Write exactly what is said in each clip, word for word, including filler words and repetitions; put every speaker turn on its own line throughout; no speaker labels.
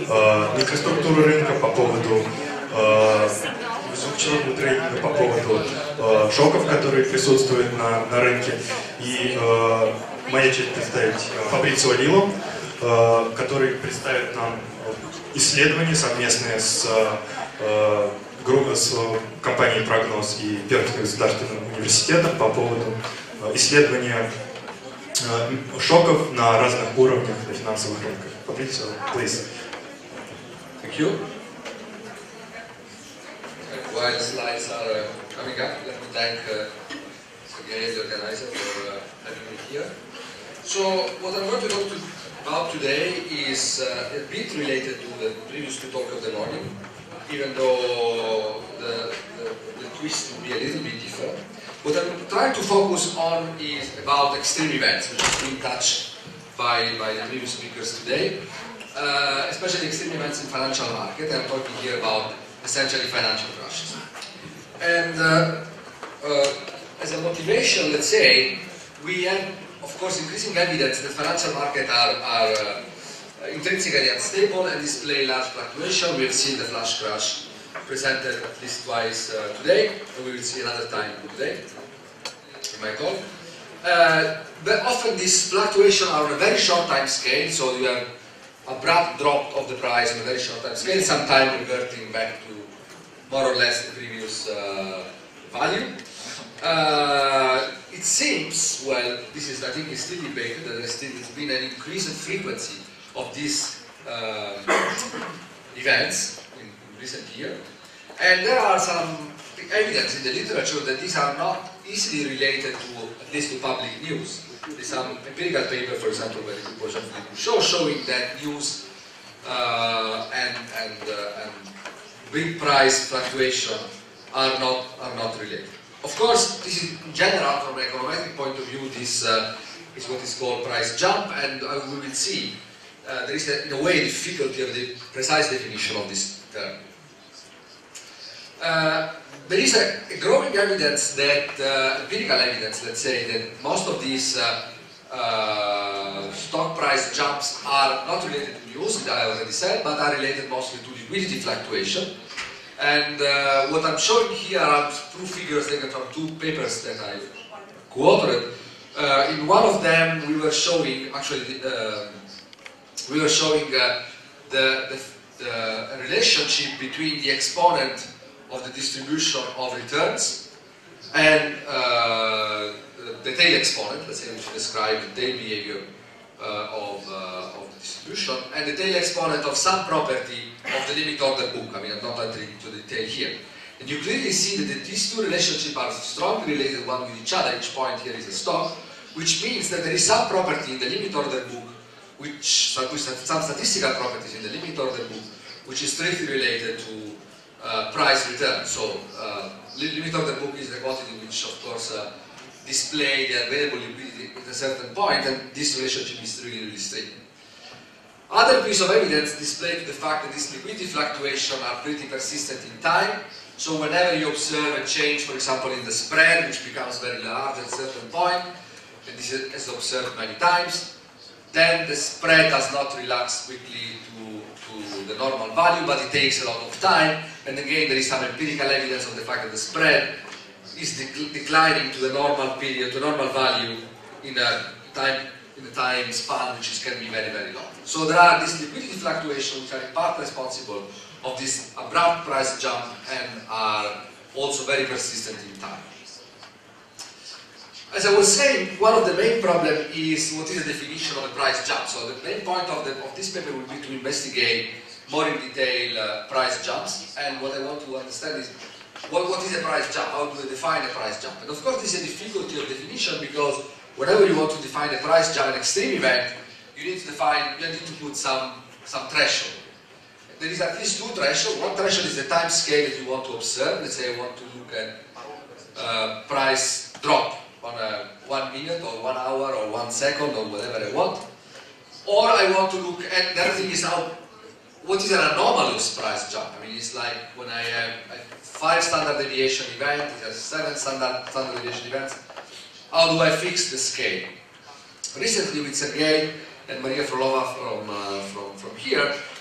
э, микроструктуру рынка, по поводу э, изучения трейдинга, по поводу э, шоков, которые присутствуют на, на рынке. И э, моя честь представить Фабрицио Лило, э, который представит нам исследования совместные с, э, с компанией «Прогноз» и Пермским государственным университетом по поводу исследования шоков на разных уровнях на финансовых рынках. Фабрицио, please.
Thank you. While the slides are uh, coming up, let me thank uh, Sergei, the organizer, for uh, having me here. So, what I'm going to talk to, about today is uh, a bit related to the previous two talks of the morning, even though the, the, the twist will be a little bit different. What I'm trying to focus on is about extreme events, which has been touched by, by the previous speakers today, uh, especially extreme events in financial market. I'm talking here about essentially financial crashes. And uh, uh, as a motivation, let's say, we have, of course, increasing evidence that financial markets are, are uh, intrinsically unstable and display large fluctuation. We have seen the flash crash presented at least twice uh, today, and we will see another time today in my talk. Uh, but often these fluctuations are on a very short time scale, so you have abrupt drop of the price on a very short time scale, sometimes reverting back to more or less the previous uh, value. Uh, it seems, well, this is, I think, is still debated, that there's still there's been an increased frequency of these uh, events in, in recent years. And there are some evidence in the literature that these are not easily related to, at least to public news. There's some empirical paper, for example, by the group of Jean-Philippe showing that news uh, and, and, uh, and big price fluctuation are not, are not related. Of course, this is in general, from an econometric point of view, this uh, is what is called price jump, and uh, we will see uh, there is, a, in a way, difficulty of the precise definition of this term. Uh, there is a, a growing evidence that, uh, empirical evidence, let's say, that most of these uh, uh, stock price jumps are not related to news, that I already said, but are related mostly to liquidity fluctuation. And uh, what I'm showing here are two figures taken from two papers that I co-authored. Uh, in one of them, we were showing, actually, uh, we were showing uh, the, the, the relationship between the exponent of the distribution of returns and uh, the tail exponent, let's say, which describes the tail behavior uh, of, uh, of the distribution, and the tail exponent of some property of the limit order book. I mean, I'm not entering into detail here. And you clearly see that these two relationships are strongly related one with each other. Each point here is a stock, which means that there is some property in the limit order book, which some statistical properties in the limit order book, which is strictly related to Uh, price return. So, uh, limit order book is the quantity which, of course, uh, display the available liquidity at a certain point, and this relationship is really, really strict. Other piece of evidence display the fact that these liquidity fluctuations are pretty persistent in time. So, whenever you observe a change, for example, in the spread, which becomes very large at a certain point, and this is observed many times, then the spread does not relax quickly to, to the normal value, but it takes a lot of time. And again, there is some empirical evidence of the fact that the spread is dec declining to the normal period, to normal value in a time, in a time span which is, can be very, very long. So there are these liquidity fluctuations which are in part responsible of this abrupt price jump and are also very persistent in time. As I was saying, one of the main problems is what is the definition of a price jump. So the main point of, the, of this paper will be to investigate more in detail uh, price jumps, and what I want to understand is what, what is a price jump, how do we define a price jump? And of course this is a difficulty of definition, because whenever you want to define a price jump, an extreme event, you need to define, you need to put some, some threshold. There is at least two thresholds. One threshold is the time scale that you want to observe. Let's say I want to look at uh, price drop on a one minute or one hour or one second or whatever I want. Or I want to look at, the other thing is how, what is an anomalous price jump? I mean, it's like when I have a five standard deviation event, it has seven standard, standard deviation events. How do I fix the scale? Recently with Sergei and Maria Frolova from, uh, from, from here,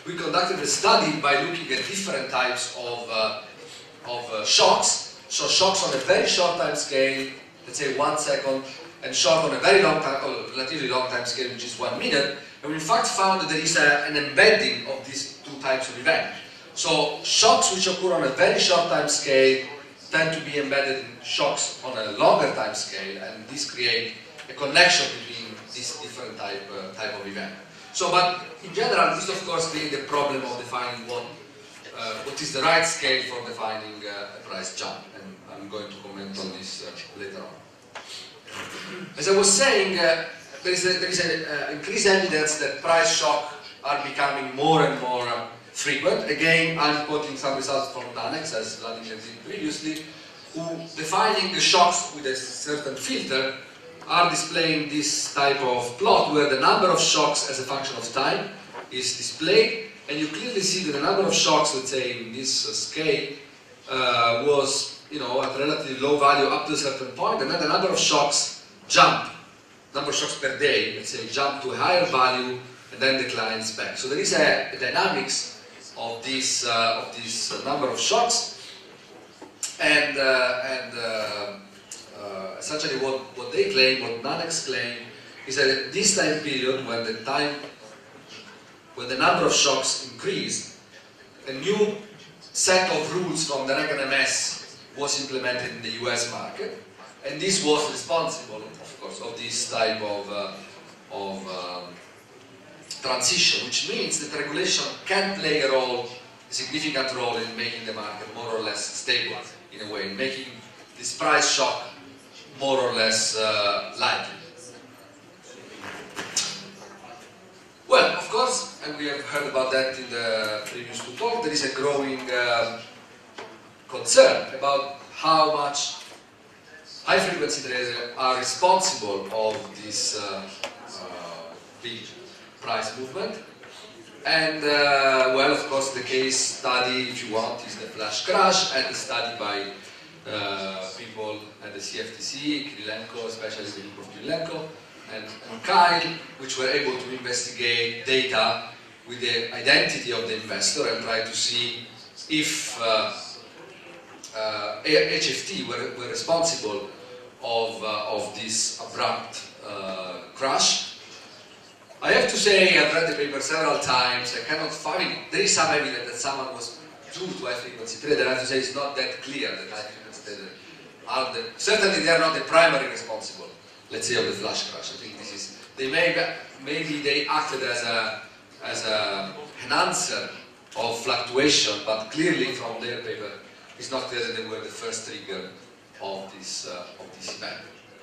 we conducted a study by looking at different types of, uh, of uh, shocks. So shocks on a very short time scale, let's say one second, and shock on a very long time, or relatively long time scale, which is one minute. And we in fact found that there is a, an embedding of these two types of event. So shocks which occur on a very short time scale tend to be embedded in shocks on a longer time scale, and this create a connection between these different type, uh, type of event. So, but in general, this of course creates the problem of defining what, uh, what is the right scale for defining uh, a price jump, and I'm going to comment on this uh, later on. As I was saying, uh, there is, a, there is a, uh, increased evidence that price shock are becoming more and more uh, frequent. Again, I'm quoting some results from Nanex, as Vladimir did previously, who, defining the shocks with a certain filter, are displaying this type of plot where the number of shocks as a function of time is displayed, and you clearly see that the number of shocks, let's say in this uh, scale, uh, was, you know, at a relatively low value up to a certain point, and then the number of shocks jump, number of shocks per day, let's say, jump to a higher value and then declines back. So there is a, a dynamics of this uh, of this uh, number of shocks, and uh, and uh, uh, essentially what what they claim, what Nanex claim, is that at this time period, when the time when the number of shocks increased, a new set of rules from the Reg N M S was implemented in the U S market, and this was responsible, of course, of this type of uh, of um, transition, which means that regulation can play a role, a significant role in making the market more or less stable, in a way, in making this price shock more or less uh, likely. Well, of course, and we have heard about that in the previous two talks, there is a growing uh, concern about how much high-frequency traders are responsible of this uh, uh, big price movement. And, uh, well, of course, the case study, if you want, is the flash crash, and the study by uh, people at the C F T C, Kirilenko, especially the group of Kirilenko, and, and Kyle, which were able to investigate data with the identity of the investor and try to see if uh, uh, H F T were, were responsible of, uh, of this abrupt uh, crash. I have to say, I've read the paper several times, I cannot find, there is some evidence that someone was due to high-frequency trader. I have to say it's not that clear that high-frequency traders are the, certainly they are not the primary responsible, let's say, of the flash crash. I think this is, they may, maybe they acted as a, as a enhancer of fluctuation, but clearly from their paper, it's not clear that they were the first trigger of this, uh, of this event.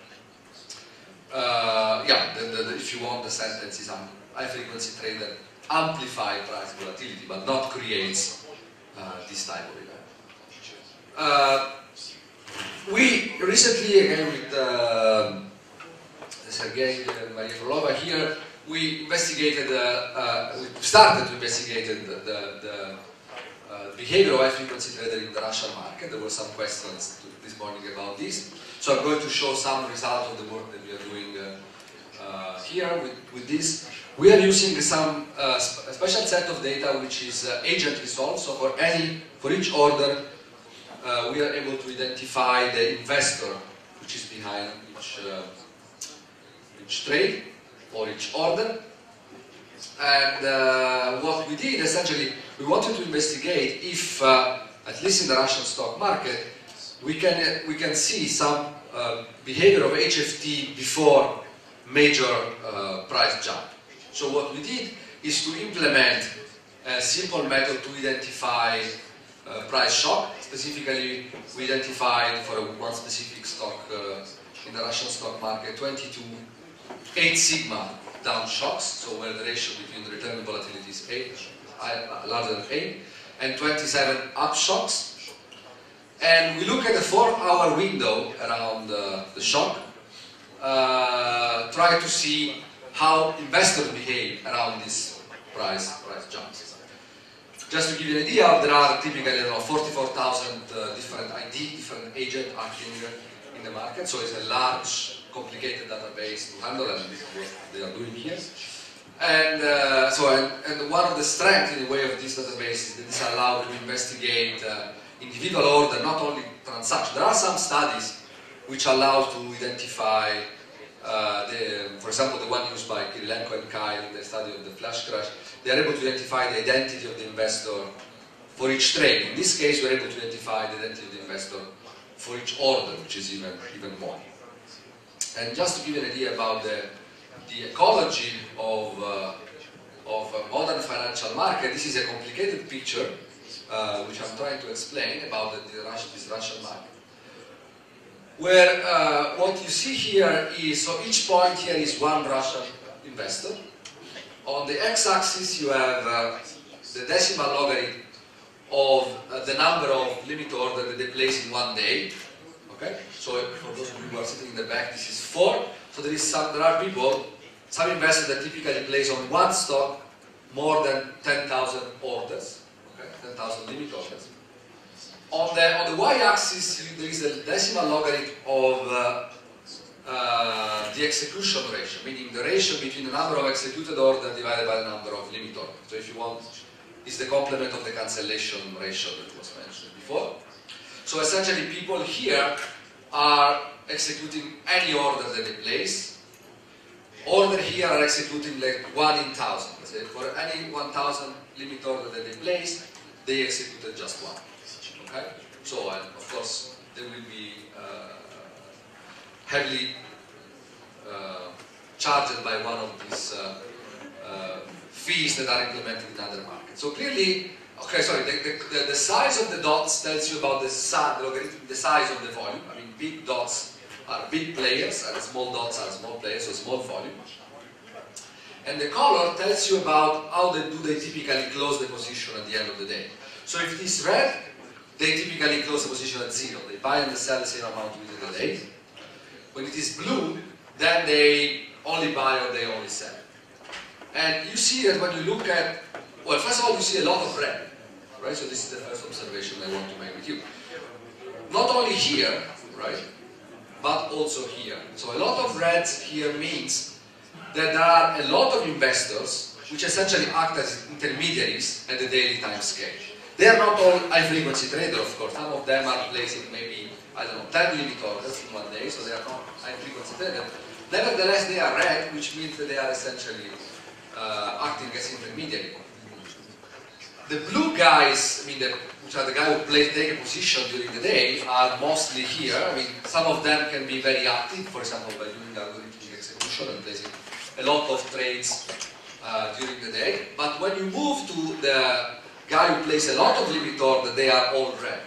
Uh, yeah, the, the, the, if you want, the sentence is um, high-frequency trader amplify price volatility, but not creates uh, this type of event. Uh, we recently, again with uh, Sergei and Maria Frolova here, we investigated, uh, uh, we started to investigate the, the, the uh, behavior of high-frequency trader in the Russian market. There were some questions to, this morning about this. So I'm going to show some results of the work that we are doing uh, uh, here with, with this. We are using some uh, sp a special set of data which is uh, agent resolved. So for any, for each order, uh, we are able to identify the investor which is behind each, uh, each trade or each order. And uh, what we did essentially, we wanted to investigate if, uh, at least in the Russian stock market, we can uh, we can see some uh, behavior of H F T before major uh, price jump. So what we did is to implement a simple method to identify uh, price shock. Specifically, we identified for one specific stock uh, in the Russian stock market twenty-two eight sigma down shocks, so where the ratio between the return and volatility is eight, uh, larger than eight, and twenty-seven up shocks. And we look at the four-hour window around uh, the shock, uh, try to see how investors behave around these price, price jumps. Just to give you an idea, there are typically forty-four thousand uh, different I D, different agents acting in the market, so it's a large, complicated database to handle, and this is what they are doing here. And uh, so, and, and one of the strengths in the way of this database is that it's allowed to investigate uh, individual order, not only transactions. There are some studies which allow to identify, uh, the, for example, the one used by Kirilenko and Kyle in the study of the flash crash. They are able to identify the identity of the investor for each trade. In this case, we're able to identify the identity of the investor for each order, which is even, even more. And just to give you an idea about the the ecology of, uh, of a modern financial market, this is a complicated picture uh, which I'm trying to explain about the, the Russian, this Russian market. Where uh, what you see here is, so each point here is one Russian investor. On the x-axis you have uh, the decimal logarithm of uh, the number of limit orders that they place in one day. Okay? So for those of you who are sitting in the back, this is four. So there is some, there are people, some investors that typically place on one stock more than ten thousand orders, okay? ten thousand limit orders. On the, on the y-axis, there is a decimal logarithm of uh, uh, the execution ratio, meaning the ratio between the number of executed orders divided by the number of limit orders. So if you want, it's the complement of the cancellation ratio that was mentioned before. So essentially people here are executing any order that they place. Order here are executing like one in thousand. So for any one thousand limit order that they place, they executed just one. Okay? So, and of course, they will be uh, heavily uh, charged by one of these uh, uh, fees that are implemented in other markets. So clearly, okay, sorry, the, the, the size of the dots tells you about the, size, the logarithm, the size of the volume. I mean, big dots are big players, and small dots are small players, so small volume. And the color tells you about how they do they typically close the position at the end of the day. So if it is red, they typically close the position at zero. They buy and sell the same amount within the day. When it is blue, then they only buy or they only sell. And you see that when you look at, well, first of all, you see a lot of red, right? So this is the first observation I want to make with you. Not only here, right? But also here. So a lot of reds here means that there are a lot of investors which essentially act as intermediaries at the daily time scale. They are not all high frequency traders, of course. Some of them are placing maybe, I don't know, ten limit orders in one day, so they are not high frequency traders. Nevertheless, they are red, which means that they are essentially uh, acting as intermediary. The blue guys, I mean, the, which are the guys who play, take a position during the day, are mostly here. I mean, some of them can be very active, for example, by doing algorithmic execution and placing a lot of trades uh, during the day. But when you move to the guy who plays a lot of limit order, they are all red.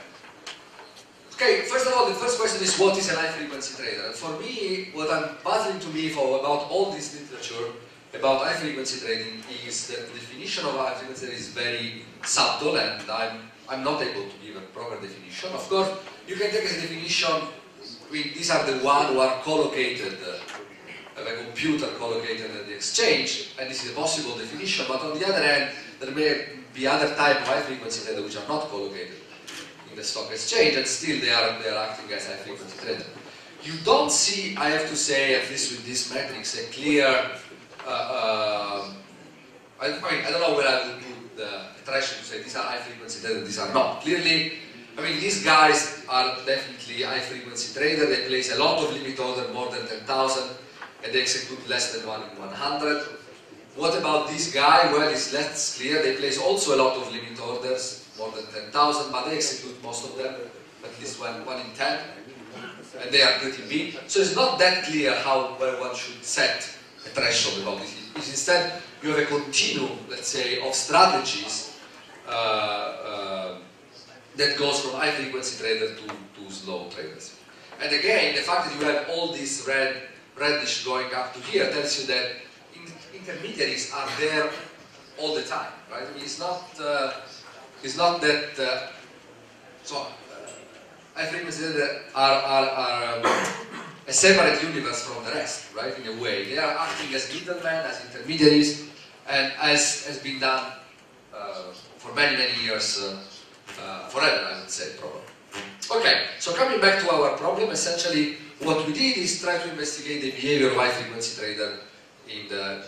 Okay, first of all, the first question is, what is an high-frequency trader? And for me, what I'm puzzling to me for about all this literature about high-frequency trading is that the definition of high-frequency trading is very subtle, and I'm, I'm not able to give a proper definition. Of course, you can take as a definition, I mean, these are the ones who are collocated, uh, a computer collocated at the exchange, and this is a possible definition, but on the other hand, there may be other type of high-frequency traders which are not collocated in the stock exchange, and still they are, they are acting as high-frequency traders. You don't see, I have to say, at least with these metrics, a clear Uh, uh, I, I, mean, I don't know where I would put the threshold to say these are high frequency traders, these are not. Clearly, I mean, these guys are definitely high frequency traders. They place a lot of limit order, more than ten thousand, and they execute less than one in one hundred. What about this guy? Well, it's less clear. They place also a lot of limit orders, more than ten thousand, but they execute most of them, at least one, one in ten, and they are pretty big. So it's not that clear how well one should set a threshold about this. It's instead, you have a continuum, let's say, of strategies uh, uh, that goes from high frequency traders to, to slow traders. And again, the fact that you have all this red, reddish going up to here tells you that in, intermediaries are there all the time, right? I mean, it's not, uh, it's not that, uh, so, uh, high frequency traders are, are, are um, a separate universe from the rest, right, in a way. They are acting as middlemen, as intermediaries, and as has been done uh, for many, many years, uh, uh, forever, I would say, probably. Okay, so coming back to our problem, essentially what we did is try to investigate the behavior of high-frequency trader in the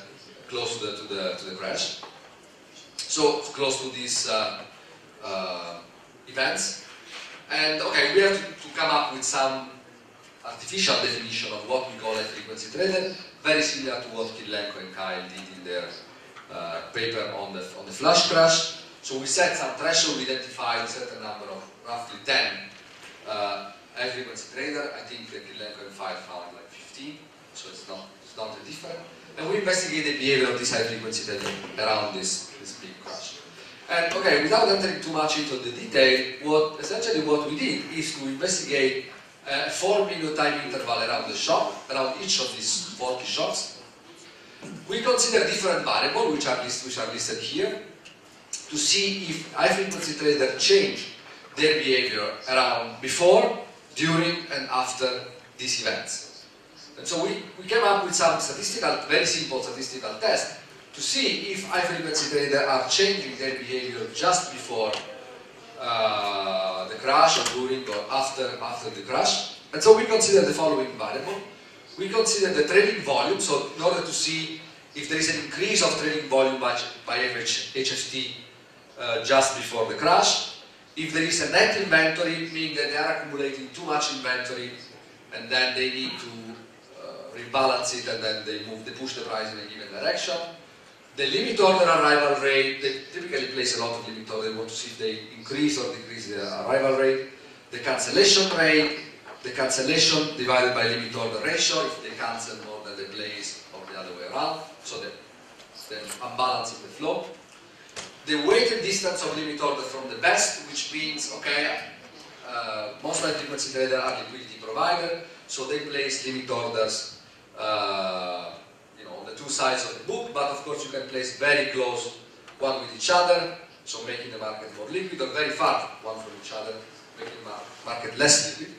close to the, to the, to the crash. So close to these uh, uh, events. And okay, we have to, to come up with some artificial definition of what we call a frequency trader, very similar to what Kirilenko and Kyle did in their uh, paper on the, on the flash crash. So we set some threshold, we identified a certain number of roughly ten uh, high frequency trader. I think the Kirilenko and Kyle found like fifteen, so it's not, it's not very different. And we investigate the behavior of this high frequency trader around this, this big crash. And okay, without entering too much into the detail, what essentially what we did is to investigate a four minute time interval around the shock, around each of these forty shocks. We consider different variables, which are, list, which are listed here, to see if high frequency traders change their behavior around before, during, and after these events. And so we, we came up with some statistical, very simple statistical tests to see if high frequency traders are changing their behavior just before uh, the crash, or during, or after, after the crash. And so we consider the following variable. We consider the trading volume, so in order to see if there is an increase of trading volume by, by H F T uh, just before the crash, if there is a net inventory, meaning that they are accumulating too much inventory and then they need to uh, rebalance it and then they move, they push the price in a given direction. The limit order arrival rate, they typically place a lot of limit order, they want to see if they increase or decrease their arrival rate. The cancellation rate, the cancellation divided by limit order ratio, if they cancel more than they place or the other way around, so that they're unbalancing the flow. The weighted distance of limit order from the best, which means, okay, uh, most high frequency traders are liquidity provider, so they place limit orders uh, you know, on the two sides of the book, but of course you can place very close one with each other, so making the market more liquid, or very far one from each other, making the market less liquid.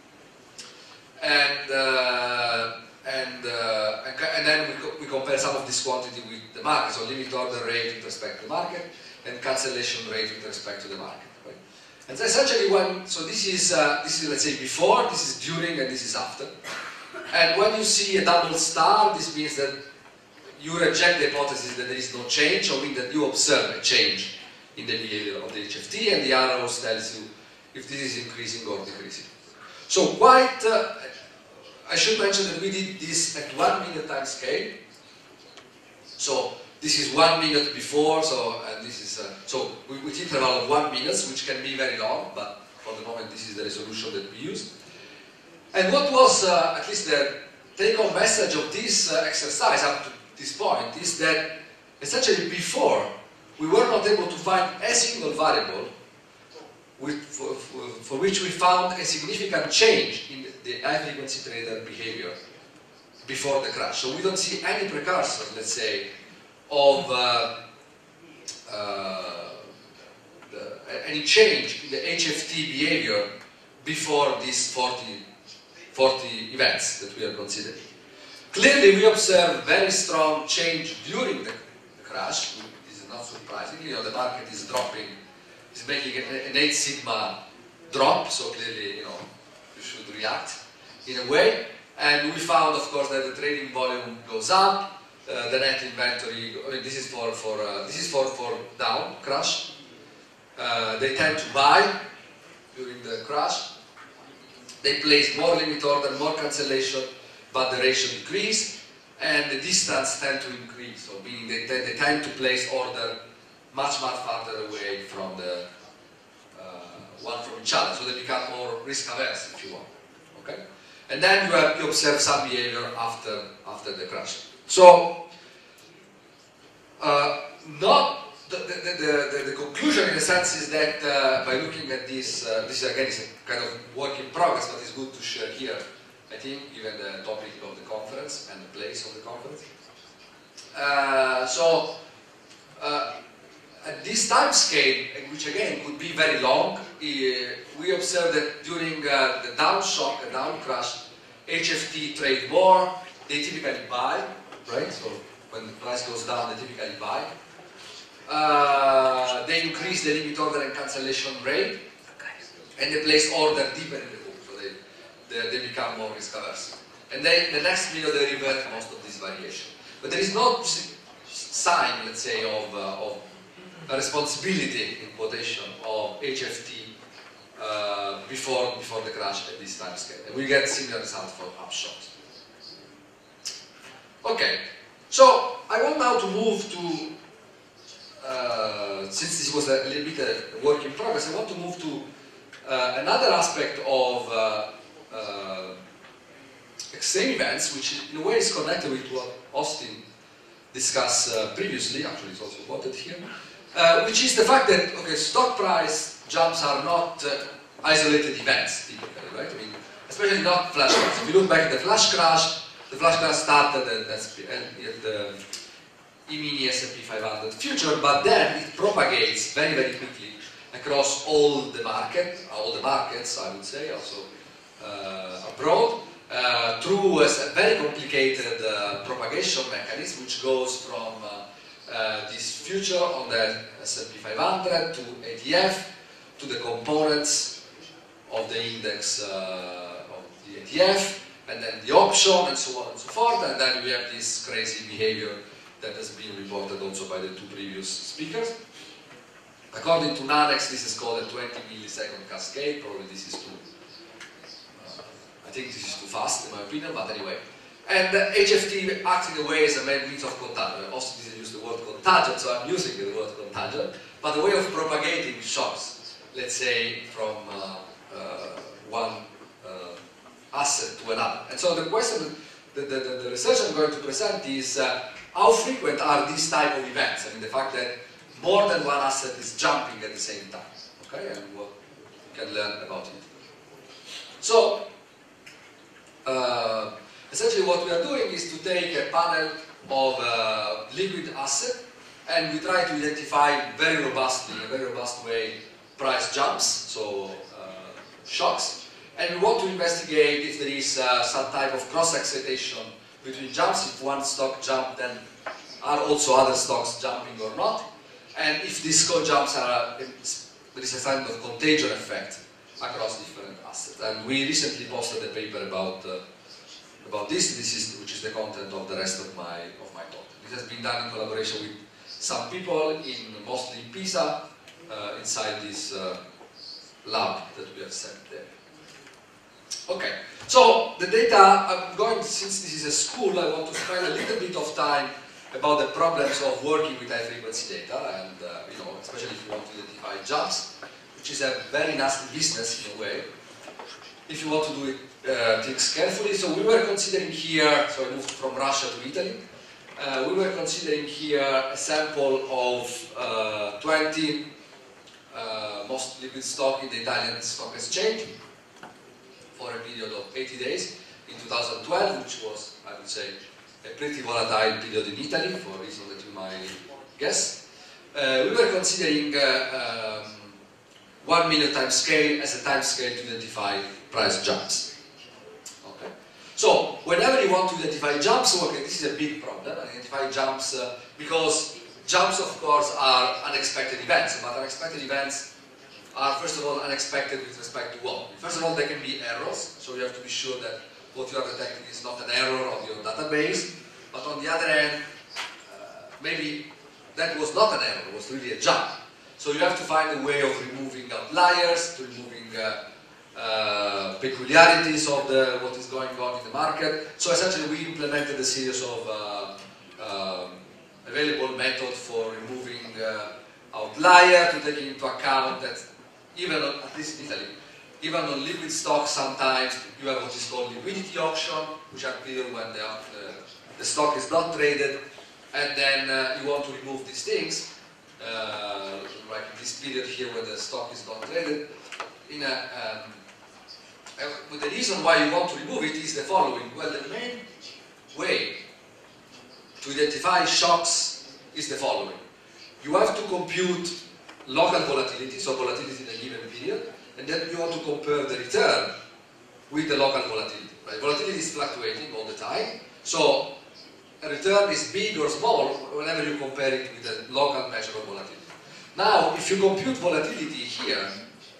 And, uh, and, uh, and, and then we, co we compare some of this quantity with the market, so limit order rate with respect to the market, and cancellation rate with respect to the market. Right? And so essentially when, so this is, uh, this is let's say before, this is during, and this is after. And when you see a double star, this means that you reject the hypothesis that there is no change, or mean that you observe a change in the behavior of the H F T, and the arrows tells you if this is increasing or decreasing. So quite, uh, I should mention that we did this at one minute time scale. So this is one minute before, so and this is, uh, so with, with interval of one minute, which can be very long, but for the moment this is the resolution that we used. And what was, uh, at least the take-home message of this uh, exercise up to this point is that essentially before, we were not able to find a single variable With, for, for, for which we found a significant change in the high frequency trader behavior before the crash. So we don't see any precursors, let's say, of uh, uh, the, any change in the H F T behavior before these forty, forty events that we are considering. Clearly we observe very strong change during the, the crash. This is not surprising, you know, the market is dropping, is making an eight sigma drop, so clearly, you know, you should react in a way. And we found, of course, that the trading volume goes up, uh, the net inventory. I mean, this is for for uh, this is for for down crash. Uh, they tend to buy during the crash. They place more limit order, more cancellation, but the ratio decreased, and the distance tend to increase. So meaning they they tend to place order much, much farther away from the uh, one from each other, so they become more risk averse, if you want. Okay, and then you, have, you observe some behavior after after the crash. So, uh, not the, the, the, the, the conclusion, in a sense, is that uh, by looking at this, uh, this again is a kind of work in progress, but it's good to share here. I think, given the topic of the conference and the place of the conference. Uh, so. Uh, At this time scale, which again could be very long, uh, we observed that during uh, the down shock, the down crash, H F T trade more, they typically buy, right? So when the price goes down, they typically buy. Uh, they increase the limit order and cancellation rate, and they place order deeper in the book, so they, they, they become more risk averse. And then the next minute they revert most of this variation. But there is no sign, let's say, of, uh, of a responsibility, in quotation, of H F T uh, before, before the crash at this time scale. And we get similar results for upshots. Okay, so I want now to move to, uh, since this was a, a little bit a work in progress, I want to move to uh, another aspect of uh, uh, extreme events, which in a way is connected with what Austin discussed uh, previously, actually it's also quoted here, uh, which is the fact that, okay, stock price jumps are not uh, isolated events, typically, right? I mean, especially not flash crash. If you look back at the flash crash, the flash crash started at, at the E-mini S and P five hundred future, but then it propagates very, very quickly across all the market, all the markets, I would say, also uh, abroad, uh, through a very complicated uh, propagation mechanism, which goes from uh, uh, this future on the S and P five hundred to A T F, to the components of the index uh, of the A T F, and then the option, and so on and so forth, and then we have this crazy behavior that has been reported also by the two previous speakers. According to NANEX, this is called a twenty millisecond cascade. Probably this is too, uh, I think this is too fast in my opinion, but anyway. And uh, H F T acts in a way as a main means of contagion. Also didn't use the word contagion, so I'm using the word contagion, but a way of propagating shocks, let's say, from uh, uh, one uh, asset to another. And so the question, the, the, the research I'm going to present is uh, how frequent are these type of events? I mean, the fact that more than one asset is jumping at the same time, okay, and what you can learn about it. So, uh, essentially what we are doing is to take a panel of uh, liquid asset, and we try to identify very robustly, in a very robust way, price jumps, so uh, shocks, and we want to investigate if there is uh, some type of cross-excitation between jumps. If one stock jumps, then are also other stocks jumping or not? And if these co-jumps are, there is a kind of contagion effect across different assets. And we recently posted a paper about uh, about this. This is which is the content of the rest of my of my talk. It has been done in collaboration with some people in mostly Pisa, uh, inside this uh, lab that we have set there. Okay, so the data, I'm going, since this is a school, I want to spend a little bit of time about the problems of working with high frequency data, and uh, you know, especially if you want to identify jumps, which is a very nasty business in a way, if you want to do it, uh, things carefully. So we were considering here, so I moved from Russia to Italy, uh, we were considering here a sample of uh, twenty uh, most liquid stock in the Italian stock exchange for a period of eighty days in two thousand twelve, which was, I would say, a pretty volatile period in Italy, for a reason that you might guess. Uh, we were considering uh, um, one million time scale as a time scale to identify price jumps. Okay. So, whenever you want to identify jumps, okay, this is a big problem, identify jumps, uh, because jumps, of course, are unexpected events, but unexpected events are, first of all, unexpected with respect to what? First of all, they can be errors, so you have to be sure that what you are detecting is not an error of your database, but on the other hand, uh, maybe that was not an error, it was really a jump. So you have to find a way of removing outliers, to removing uh, uh, peculiarities of the, what is going on in the market. So essentially we implemented a series of uh, um, available methods for removing uh, outlier, to take into account that even, on, at least in Italy, even on liquid stocks, sometimes you have what is called liquidity auction, which are periods when the, uh, the stock is not traded, and then uh, you want to remove these things, uh, like this period here where the stock is not traded. In a, um, uh, but the reason why you want to remove it is the following. Well, the main way to identify shocks is the following. You have to compute local volatility, so volatility in a given period, and then you want to compare the return with the local volatility. Right? Volatility is fluctuating all the time, so a return is big or small whenever you compare it with the local measure of volatility. Now, if you compute volatility here,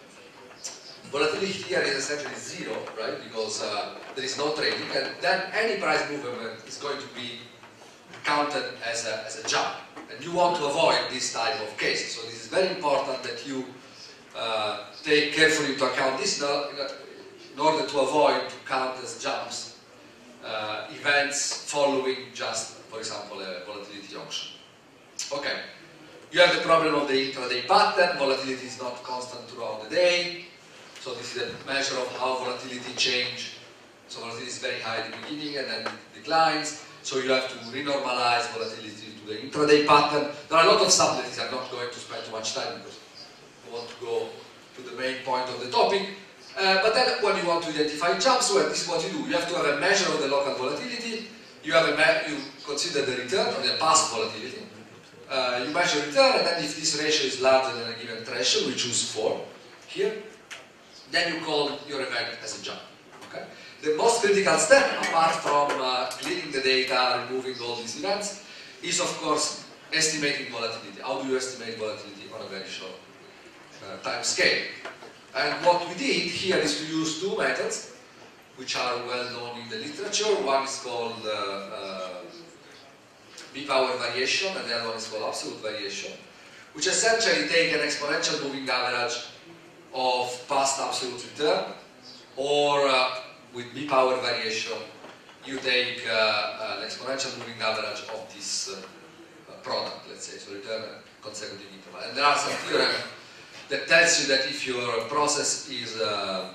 volatility here is essentially zero, right? Because uh, there is no trading, and then any price movement is going to be counted as a, as a jump. And you want to avoid this type of cases. So this is very important that you uh, take carefully into account this in order to avoid to count as jumps uh, events following just, for example, a volatility auction. Okay, you have the problem of the intraday pattern. Volatility is not constant throughout the day. So this is a measure of how volatility change. So volatility is very high at the beginning and then it declines. So you have to renormalize volatility to the intraday pattern. There are a lot of subtleties. I'm not going to spend too much time because I want to go to the main point of the topic. Uh, but then when you want to identify jumps, well, this is what you do. You have to have a measure of the local volatility. You have a you consider the return of the past volatility. Uh, you measure return, and then if this ratio is larger than a given threshold, we choose four here. Then you call your event as a jump. Okay? The most critical step, apart from uh, cleaning the data, removing all these events, is of course estimating volatility. How do you estimate volatility on a very short uh, time scale? And what we did here is to use two methods, which are well known in the literature. One is called uh, uh, B-power variation, and the other one is called absolute variation, which essentially take an exponential moving average of past absolute return, or uh, with B-power variation, you take uh, an exponential moving average of this uh, product, let's say, so return a consecutive interval. And there are some theorem that tells you that if your process is uh,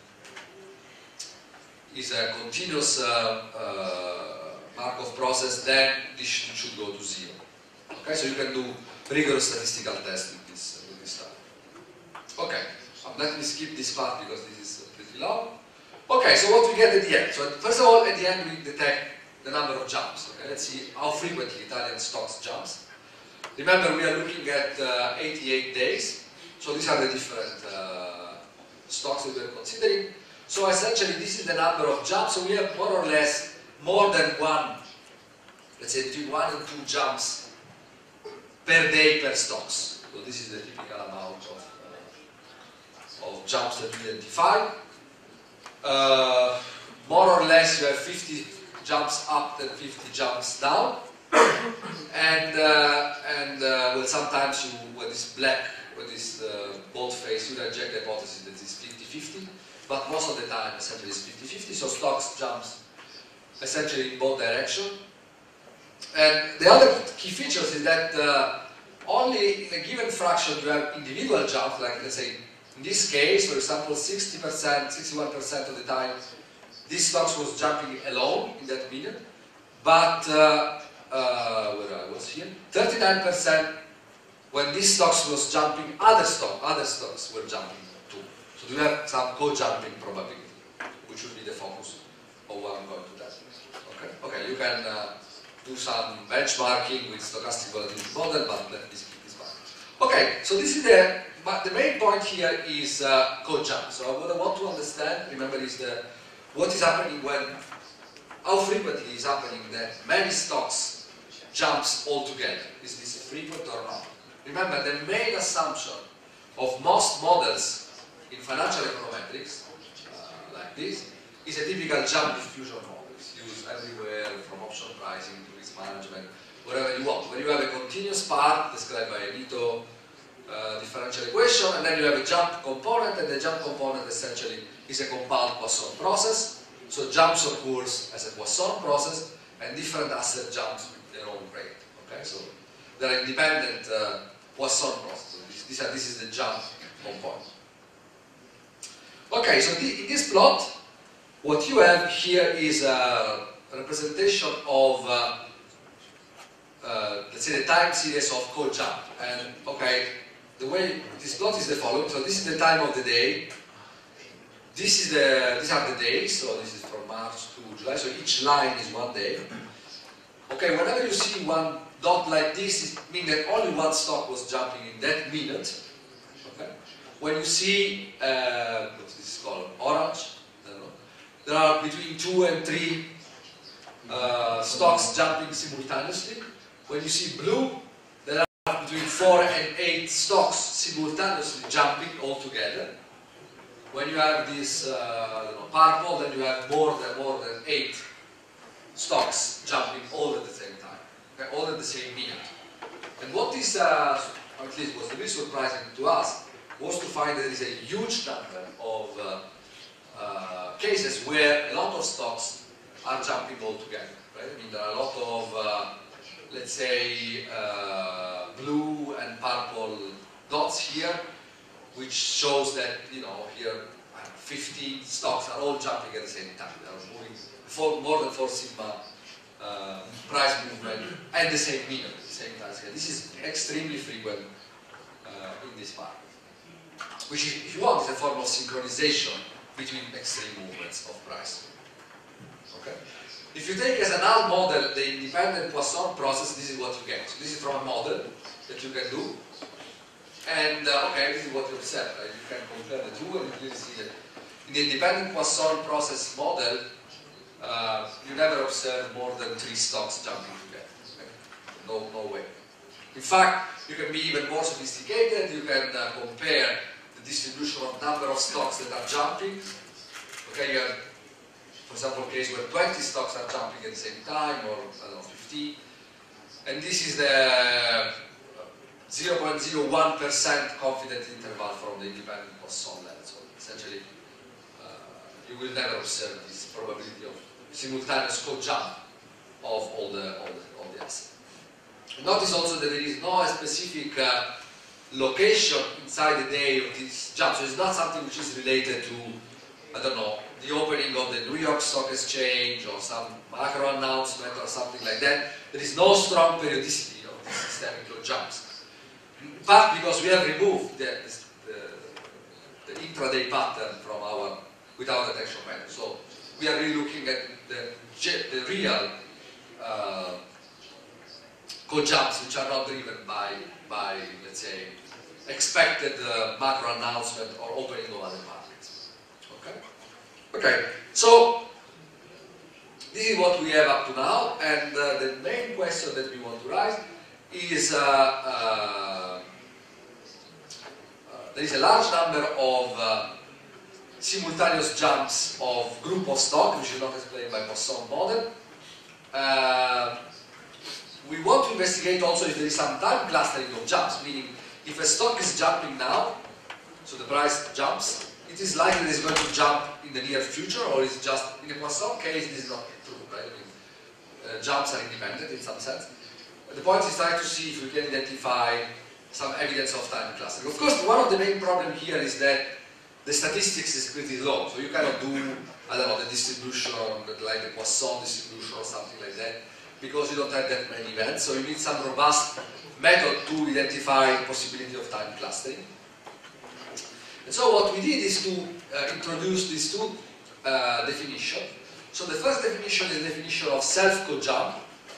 is a continuous uh, uh, Markov process, then this should go to zero. Okay, so you can do rigorous statistical tests with this with this stuff. Okay. Um, let me skip this part because this is pretty long. Okay, so what we get at the end? So first of all, at the end we detect the number of jumps. Okay, let's see how frequently Italian stocks jumps. Remember, we are looking at uh, eighty-eight days. So these are the different uh, stocks that we are considering. So essentially, this is the number of jumps. So we have more or less more than one, let's say between one and two jumps per day per stocks. So this is the typical amount of of jumps that we identify. Uh, more or less you have fifty jumps up and fifty jumps down. and uh, and uh, well, sometimes you, with this black, with this uh, bold face, you reject the hypothesis that it's fifty fifty, but most of the time essentially it's fifty fifty, so stocks jumps essentially in both directions. And the other key features is that uh, only in a given fraction you have individual jumps, like let's say in this case, for example, sixty percent, sixty-one percent of the time, this stocks was jumping alone in that minute, but uh, uh, where I was here, thirty-nine percent when this stocks was jumping, other stock, other stocks were jumping too. So you have some co-jumping probability, which would be the focus of what I'm going to tell you. Okay, okay, you can uh, do some benchmarking with stochastic volatility model, but let me skip this part. Okay, so this is the. But the main point here is uh, co-jump. So what I want to understand, remember, is the what is happening when, how frequently is happening that many stocks jumps all together. Is this frequent or not? Remember, the main assumption of most models in financial econometrics, uh, like this, is a typical jump diffusion model. It's used everywhere, from option pricing to risk management, wherever you want. When you have a continuous part described by Anito, Uh, differential equation, and then you have a jump component, and the jump component essentially is a compound Poisson process. So jumps occurs as a Poisson process, and different asset jumps with their own rate. Okay, so they're independent uh, Poisson processes. This, these are, this is the jump component. Okay, so the, in this plot, what you have here is a representation of uh, uh, let's say the time series of co-jump, and okay. The way this plot is the following. So this is the time of the day. This is the these are the days. So this is from March to July. So each line is one day. Okay. Whenever you see one dot like this, it means that only one stock was jumping in that minute. Okay. When you see uh, what is this called orange, I don't know, there are between two and three uh, stocks jumping simultaneously. When you see blue, between four and eight stocks simultaneously jumping all together. When you have this uh, you know, purple, then you have more than more than eight stocks jumping all at the same time, okay? All at the same minute. And what is, uh, or at least was really surprising to us, was to find that there is a huge number of uh, uh, cases where a lot of stocks are jumping all together. Right? I mean, there are a lot of, uh, let's say, uh, blue and purple dots here, which shows that, you know, here fifty stocks are all jumping at the same time. They are moving for more than four sigma uh, price movement at the same minute, at the same time scale. This is extremely frequent uh, in this market, which is, if you want, is a form of synchronization between extreme movements of price. Okay? If you take as an null model the independent Poisson process, this is what you get. So this is from a model that you can do. And uh, okay, this is what you observe. Right? You can compare the two and you clearly see that in the independent Poisson process model, uh, you never observe more than three stocks jumping together. Okay? No, no way. In fact, you can be even more sophisticated. You can uh, compare the distribution of number of stocks that are jumping. Okay, you have, for example, a case where twenty stocks are jumping at the same time, or I don't know, fifty. And this is the zero point zero one percent confidence interval from the independent Poisson level. So essentially, uh, you will never observe this probability of simultaneous co-jump of all the, all the, all the assets. Notice also that there is no specific uh, location inside the day of this jump. So it's not something which is related to, I don't know, the opening of the New York Stock Exchange or some macro announcement or something like that. There is no strong periodicity of these systemic jumps. But because we have removed the, the, the intraday pattern from our without detection method. So we are really looking at the, the real uh, co-jumps which are not driven by, by let's say, expected uh, macro announcement or opening of other markets. Okay? Okay, so this is what we have up to now, and uh, the main question that we want to raise is uh, uh, uh, there is a large number of uh, simultaneous jumps of group of stock, which is not explained by Poisson model. Uh, we want to investigate also if there is some time clustering of jumps, meaning if a stock is jumping now, so the price jumps, it is likely it's going to jump in the near future, or is just, in a Poisson case, this is not true, right? I mean, uh, jumps are independent in some sense. The point is trying to see if we can identify some evidence of time clustering. Of course, one of the main problems here is that the statistics is pretty low, so you cannot do, I don't know, the distribution, like the Poisson distribution or something like that, because you don't have that many events, so you need some robust method to identify the possibility of time clustering. And so what we did is to uh, introduce these two uh, definitions. So the first definition is the definition of self-co-jump,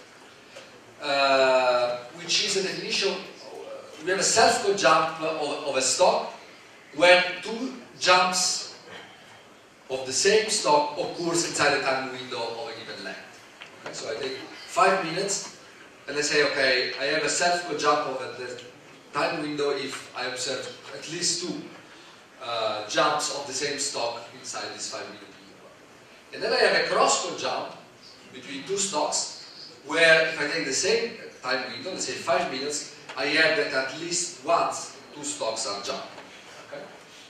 uh, which is a definition, uh, we have a self-co-jump of, of a stock when two jumps of the same stock occurs inside the time window of a given length. Okay, so I take five minutes and I say, okay, I have a self-co-jump of the time window if I observe at least two Uh, jumps of the same stock inside this five minute interval. And then I have a cross-code jump between two stocks where if I take the same time window, let's say five minutes, I have that at least once two stocks are jumping. Okay?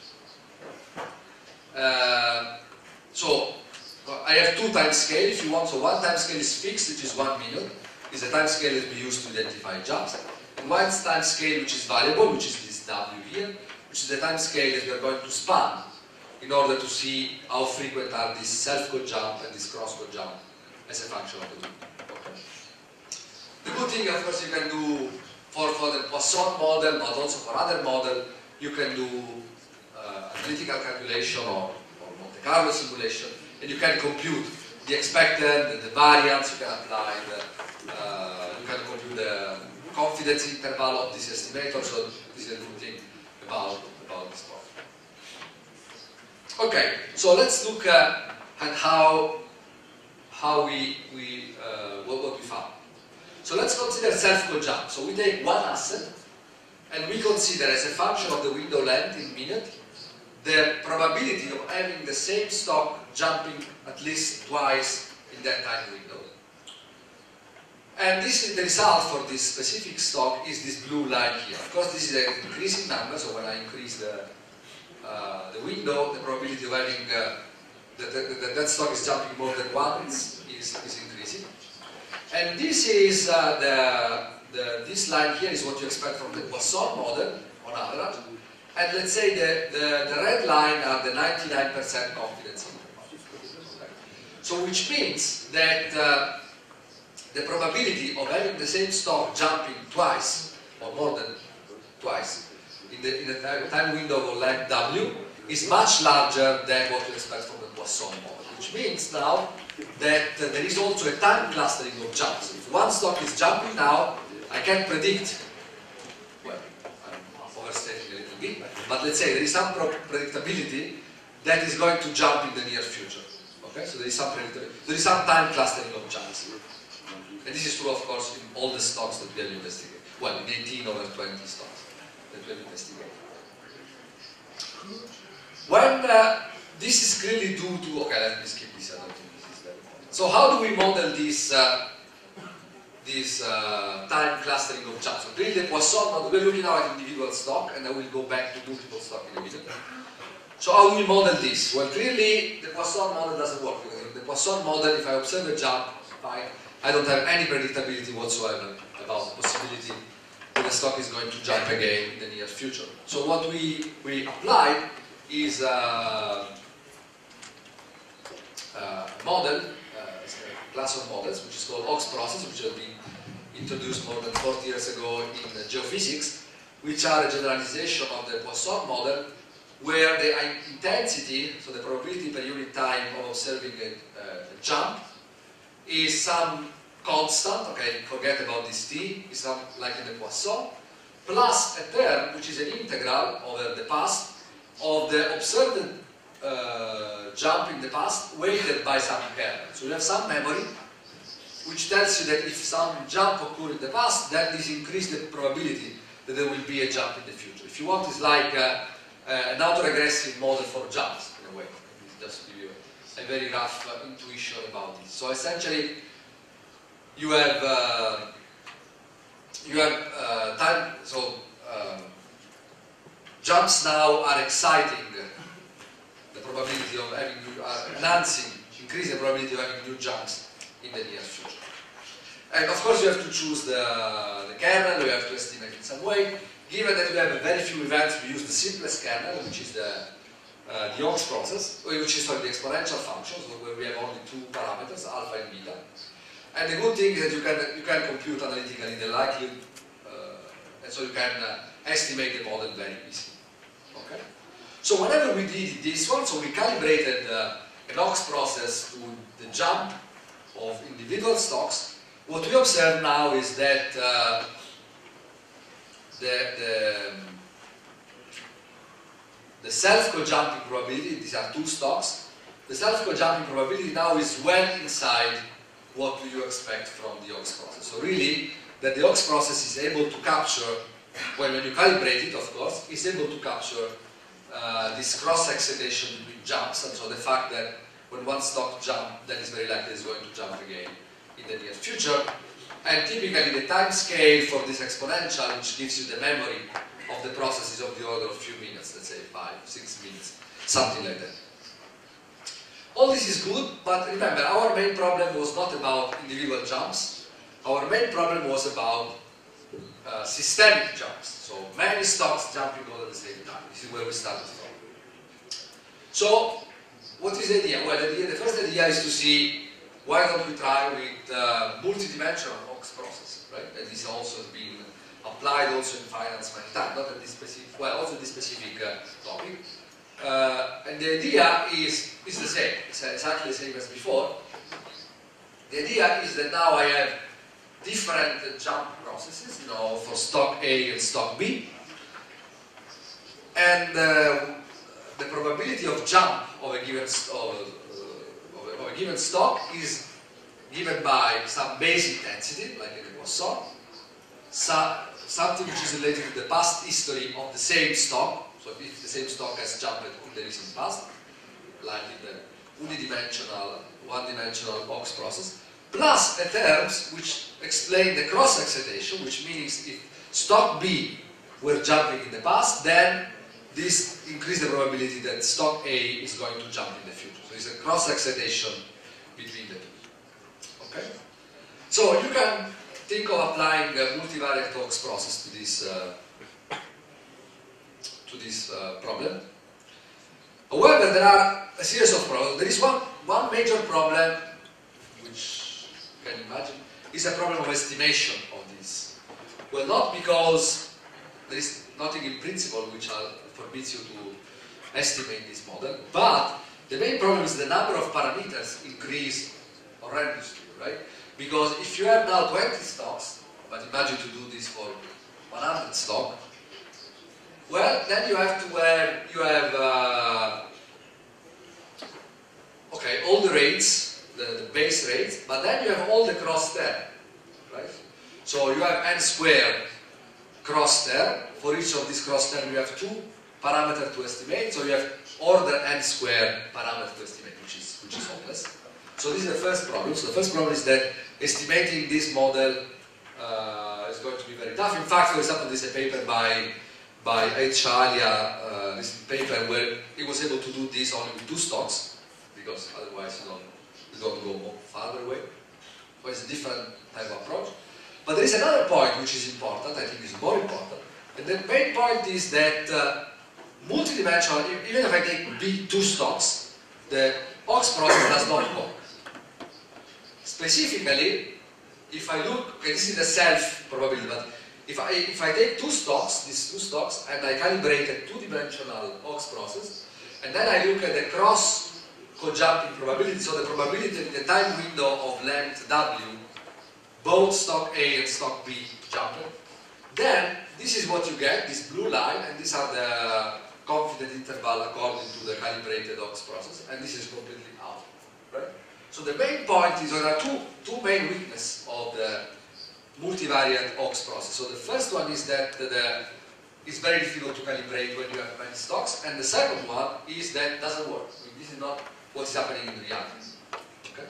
Uh, so I have two time scale if you want. So one time scale is fixed, which is one minute, is a time scale that we use to identify jumps. And one time scale which is variable, which is this W here, which is the time scale that we are going to span in order to see how frequent are this self-code jump and this cross-code jump as a function of the two. Okay. The good thing, of course, you can do for, for the Poisson model, but also for other model, you can do uh, analytical calculation or, or Monte Carlo simulation, and you can compute the expected, the, the variance, you can apply the, uh, you can compute the confidence interval of this estimator, so this is a good thing about, about this problem. Okay, so let's look uh, at how how we, we uh, what, what we found. So let's consider self-code jump. So we take one asset and we consider as a function of the window length in minute the probability of having the same stock jumping at least twice in that time window. And this is the result for this specific stock is this blue line here. Of course, this is an increasing number, so when I increase the, uh, the window, the probability of having uh, that, that that stock is jumping more than once is, is increasing. And this is uh, the, the this line here is what you expect from the Poisson model on average. And let's say the, the, the red line are the ninety-nine percent confidence interval. Okay. So which means that uh, the probability of having the same stock jumping twice or more than twice in the, in the time window of length W is much larger than what you expect from the Poisson model. Which means now that uh, there is also a time clustering of jumps. If one stock is jumping now, I can predict, well, I'm overstating a little bit, but let's say there is some predictability that is going to jump in the near future. Okay, so there is some predictability. There is some time clustering of jumps. And this is true, of course, in all the stocks that we have investigated. Well, in eighteen over twenty stocks that we have investigated. When uh, this is clearly due to, okay, let me skip this, I don't think this is very important. So how do we model this, uh, this uh, time clustering of jumps? So clearly the Poisson model, we're looking now at individual stock, and I will go back to multiple stock in a minute. So how do we model this? Well, clearly the Poisson model doesn't work, because in the Poisson model, if I observe a jump, fine, I don't have any predictability whatsoever about the possibility that the stock is going to jump again in the near future. So what we, we applied is a, a model, uh, a class of models, which is called Hawkes process, which has been introduced more than forty years ago in geophysics, which are a generalization of the Poisson model, where the intensity, so the probability per unit time of observing a, uh, a jump, is some constant, okay, forget about this t, is some like in the Poisson, plus a term which is an integral over the past of the observed uh, jump in the past weighted by some kernel. So you have some memory which tells you that if some jump occurred in the past, then this increases the probability that there will be a jump in the future. If you want, it's like uh, uh, an autoregressive model for jumps in a way. Just to give you a very rough uh, intuition about this. So essentially, you have uh, you have uh, time. So um, jumps now are exciting the probability of having new, are enhancing, increasing the probability of having new jumps in the near future. And of course, you have to choose the, the kernel. You have to estimate in some way. Given that we have very few events, we use the simplest kernel, which is the Uh, the Hawkes process, which is for the exponential functions, where we have only two parameters, alpha and beta. And the good thing is that you can you can compute analytically the likelihood, uh, and so you can uh, estimate the model very easily. Okay. So whenever we did this one, so we calibrated uh, an Hawkes process to the jump of individual stocks. What we observe now is that uh, the, the The self-co-jumping probability, these are two stocks, the self-co-jumping probability now is well inside what do you expect from the Hawkes process. So really, that the Hawkes process is able to capture, well, when you calibrate it, of course, is able to capture uh, this cross-excitation between jumps, and so the fact that when one stock jumps, then it's very likely it's going to jump again in the near future. And typically the time scale for this exponential, which gives you the memory of the process, is of the order of a few minutes, let's say five, six minutes, something like that. All this is good, but remember, our main problem was not about individual jumps. Our main problem was about uh, systemic jumps. So many stocks jumping all at the same time. This is where we started from. So, what is the idea? Well, the, idea, the first idea is to see why don't we try with uh, multidimensional Hawkes process, right? And this also has been applied also in finance many times, not at this specific, well, also this specific uh, topic. Uh, and the idea is, is the same, it's exactly the same as before. The idea is that now I have different uh, jump processes, you know, for stock A and stock B. And uh, the probability of jump of a given, st of, uh, of, a, of a given stock is given by some base intensity, like in the Poisson, so, something which is related to the past history of the same stock. So if the same stock has jumped in the recent past, like in the unidimensional, one-dimensional Hawkes process, plus the terms which explain the cross excitation, which means if stock B were jumping in the past, then this increases the probability that stock A is going to jump in the future. So it's a cross excitation between the two. Okay? So you can think of applying a multivariate Hawkes process to this uh, to this uh, problem. However, there are a series of problems. There is one, one major problem, which you can imagine, is a problem of estimation of this. Well, not because there is nothing in principle which forbids you to estimate this model, but the main problem is the number of parameters increase horrendously, right? Because if you have now twenty stocks, but imagine to do this for one hundred stock, well, then you have to have, you have, uh, okay, all the rates, the, the base rates, but then you have all the cross term, right? So you have n squared cross term. For each of these cross term, you have two parameters to estimate. So you have order n squared parameter to estimate, which is which is hopeless. So this is the first problem. So the first problem is that estimating this model uh, is going to be very tough. In fact, for example, there is a paper by by H. Alia, uh, this paper where he was able to do this only with two stocks, because otherwise you don't, you don't go more farther away. So it's a different type of approach. But there is another point which is important, I think is more important, and the main point is that uh, multidimensional, even if I take B two stocks, the Hawkes process does not work. Specifically, if I look, okay, this is the self probability, but if I, if I take two stocks, these two stocks, and I calibrate a two-dimensional Hawkes process, and then I look at the cross co-jumping probability, so the probability in the time window of length W, both stock A and stock B jumping, then this is what you get, this blue line, and these are the confidence interval according to the calibrated Hawkes process, and this is completely out, right? So the main point is there are two, two main weaknesses of the multivariate Hawkes process. So the first one is that the, the, it's very difficult to calibrate when you have many stocks, and the second one is that it doesn't work. I mean, this is not what's happening in reality. Okay?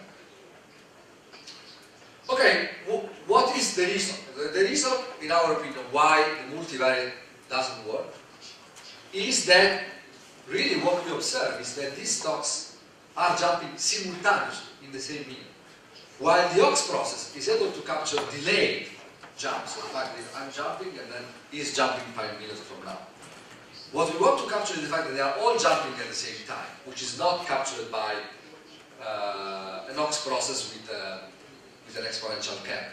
Okay, w what is the reason? The, the reason, in our opinion, why the multivariate doesn't work is that really what we observe is that these stocks are jumping simultaneously in the same minute. While the Hawkes process is able to capture delayed jumps, so the fact that I'm jumping and then he's jumping five minutes from now. What we want to capture is the fact that they are all jumping at the same time, which is not captured by uh, an Hawkes process with, uh, with an exponential kernel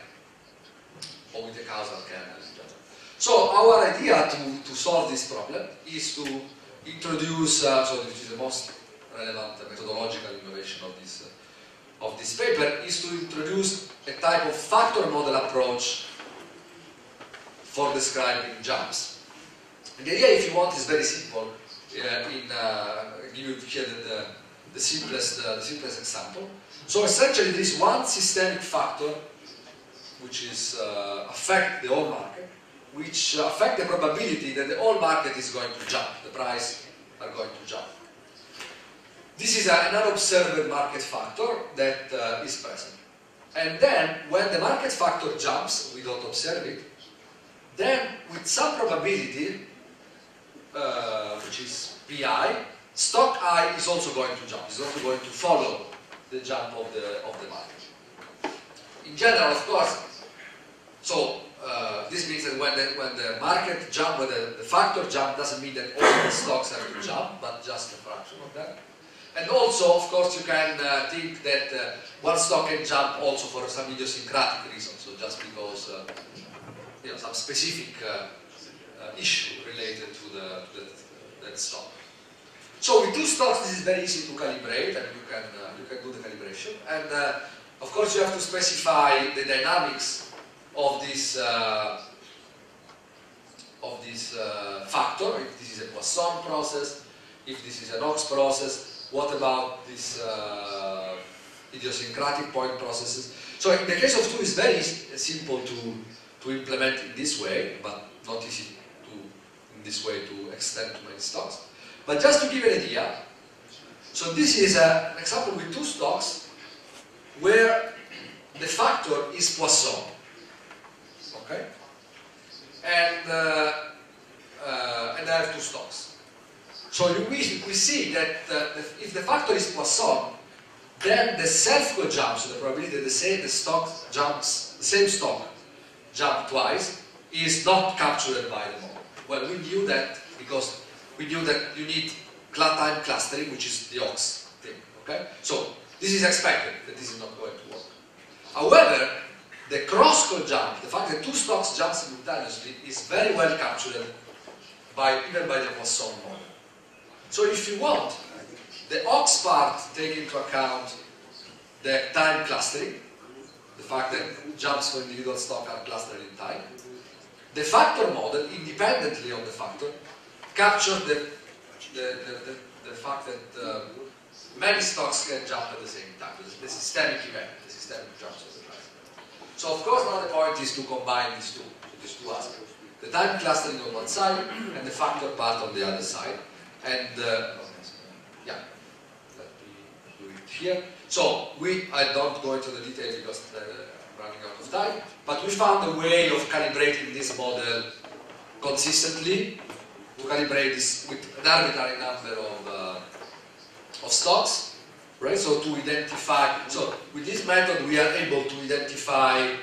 or with a causal kernel. So our idea to, to solve this problem is to introduce, uh, so which is the most relevant methodological innovation of this, uh, of this paper, is to introduce a type of factor model approach for describing jumps. And the idea, if you want, is very simple. Uh, in, uh, I'll give you here the, the, the, simplest, uh, the simplest example. So essentially there is one systemic factor which is uh, affect the whole market, which uh, affect the probability that the whole market is going to jump, the price are going to jump. This is an unobserved market factor that uh, is present. And then, when the market factor jumps, we don't observe it, then with some probability, uh, which is Pi, stock I is also going to jump, is also going to follow the jump of the, of the market. In general, of course, so uh, this means that when the, when the market jump, when the, the factor jump, doesn't mean that all the stocks have to jump, but just a fraction of them. And also, of course, you can uh, think that uh, one stock can jump also for some idiosyncratic reasons, so just because uh, you know, some specific uh, uh, issue related to, the, to the, that stock. So with two stocks, this is very easy to calibrate, and you can uh, you can do the calibration. And uh, of course, you have to specify the dynamics of this uh, of this uh, factor. If this is a Poisson process, if this is an Hawkes process. What about these uh, idiosyncratic point processes? So in the case of two, it's very simple to, to implement in this way, but not easy to, in this way to extend to many stocks. But just to give an idea, so this is a, an example with two stocks where the factor is Poisson, okay? And, uh, uh, and I have two stocks. So we, we see that uh, if the factor is Poisson, then the self-co-jump, so the probability that the same the stock jumps, the same stock jump twice, is not captured by the model. Well, we knew that because we knew that you need time clustering, which is the Ox thing. Okay, so this is expected that this is not going to work. However, the cross-co-jump, the fact that two stocks jump simultaneously, is very well captured by even by the Poisson model. So if you want, the Ox part take into account the time clustering, the fact that jumps for individual stock are clustered in time. The factor model, independently of the factor, captures the, the, the, the, the fact that uh, many stocks can jump at the same time, the, the systemic event, the systemic jumps of the price. So of course now the point is to combine these two, these two aspects. The time clustering on one side and the factor part on the other side. And uh, yeah, let me do it here. So we, I don't go into the details because uh, I'm running out of time, but we found a way of calibrating this model consistently, to calibrate this with an arbitrary number of, uh, of stocks, right? So to identify, so with this method we are able to identify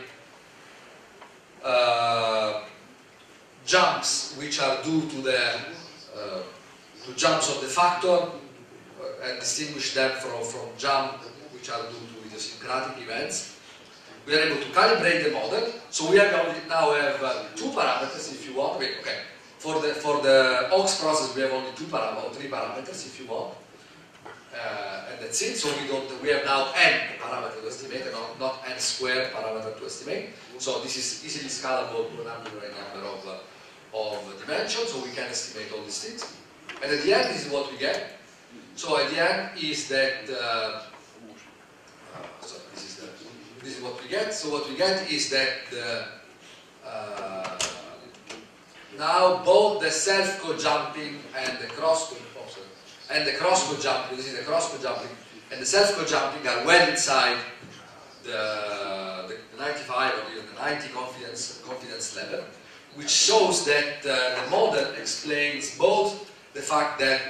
uh, jumps which are due to the uh, to jumps of the factor uh, and distinguish them from, from jump which are due to idiosyncratic events. We are able to calibrate the model, so we have only, now have uh, two parameters if you want. Okay, for the for the Ox process we have only two parameters or three parameters if you want, uh, and that's it. So we don't we have now n parameters to estimate and not, not n squared parameter to estimate. So this is easily scalable to an arbitrary number of uh, of dimensions, so we can estimate all these things. And at the end, this is what we get. So at the end is that, uh, so this is, the, this is what we get. So what we get is that the, uh, now both the self-co-jumping and the cross-co and the cross-co-jumping, this is the cross-co-jumping and the self-co-jumping are well inside the, the ninety-five or even the ninety confidence confidence level, which shows that uh, the model explains both the fact that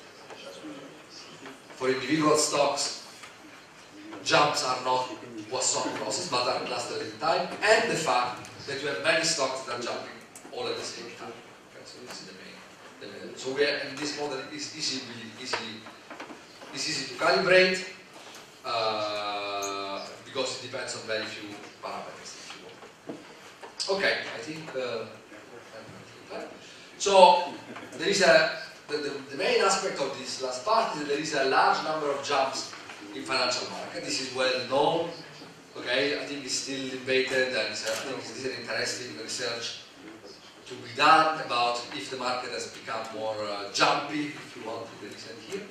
for individual stocks, jumps are not Poisson process, but are clustered in time, and the fact that you have many stocks that are jumping all at the same time. Okay, so this is the main. The main. So we are, and this model is easy, really easy, is easy to calibrate uh, because it depends on very few parameters. If you want. Okay, I think. Uh, so there is a. The, the, the main aspect of this last part is that there is a large number of jumps in financial market. This is well known. Okay, I think it's still debated, and I think this is an interesting research to be done about if the market has become more uh, jumpy, if you want, to be said here.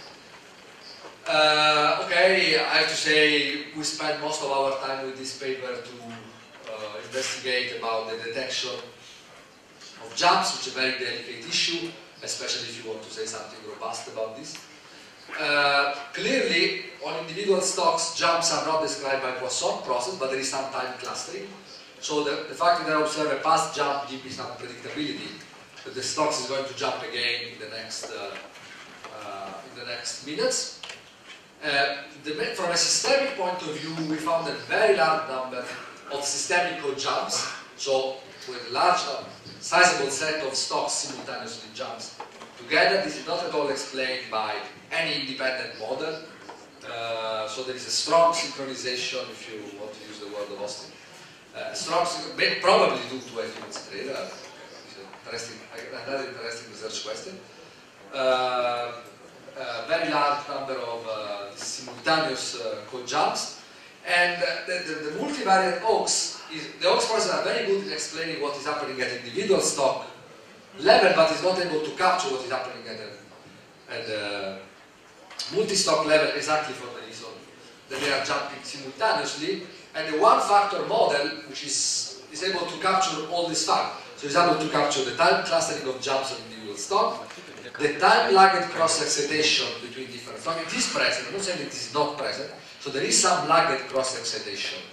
Uh, okay, I have to say we spent most of our time with this paper to uh, investigate about the detection of jumps, which is a very delicate issue, especially if you want to say something robust about this. Uh, clearly, on individual stocks, jumps are not described by Poisson process, but there is some time clustering. So the, the fact that I observe a past jump gives me some predictability that the stocks is going to jump again in the next uh, uh, in the next minutes. Uh, the, from a systemic point of view, we found a very large number of systemic jumps. So with a large uh, sizable set of stocks simultaneously jumps together. This is not at all explained by any independent model. Uh, so there is a strong synchronization, if you want to use the word of Austin. Uh, strong, probably due to a Phoenix trader. Interesting, another interesting research question. Uh, a very large number of uh, simultaneous uh, co-jumps, and the, the, the multivariate Ox is the Ox process are very good in explaining what is happening at individual stock level, but is not able to capture what is happening at the, at the multi-stock level exactly for the reason that they are jumping simultaneously. And the one-factor model, which is, is able to capture all this fact, so it's able to capture the time clustering of jumps of individual stock, the time-lagged cross-excitation between different stocks. It is present, I'm not saying it is not present, so there is some lagged cross-excitation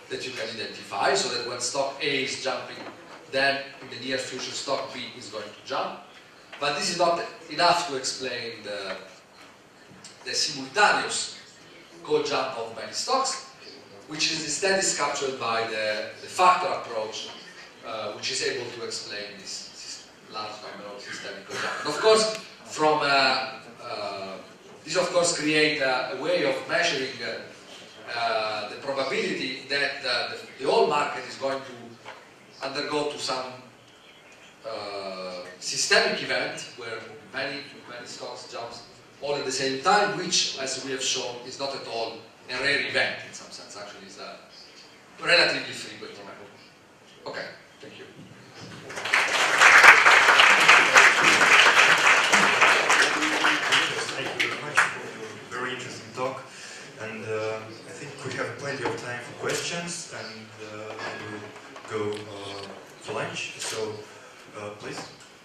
that you can identify, so that when stock A is jumping, then in the near future stock B is going to jump. But this is not enough to explain the, the simultaneous call jump of many stocks, which is instead is captured by the, the factor approach, uh, which is able to explain this, this large number of systemic call jumps. And of course, from uh, uh, this of course create a, a way of measuring uh, uh, the probability that uh, the, the whole market is going to undergo to some uh, systemic event where many many stocks jumps all at the same time, which, as we have shown, is not at all a rare event in some sense. Actually, it's a relatively frequent event. Okay, thank you.
Thank you very much for your very interesting talk, and uh, I think we have plenty of time for questions, and uh, we'll go uh, for lunch. So, uh, please.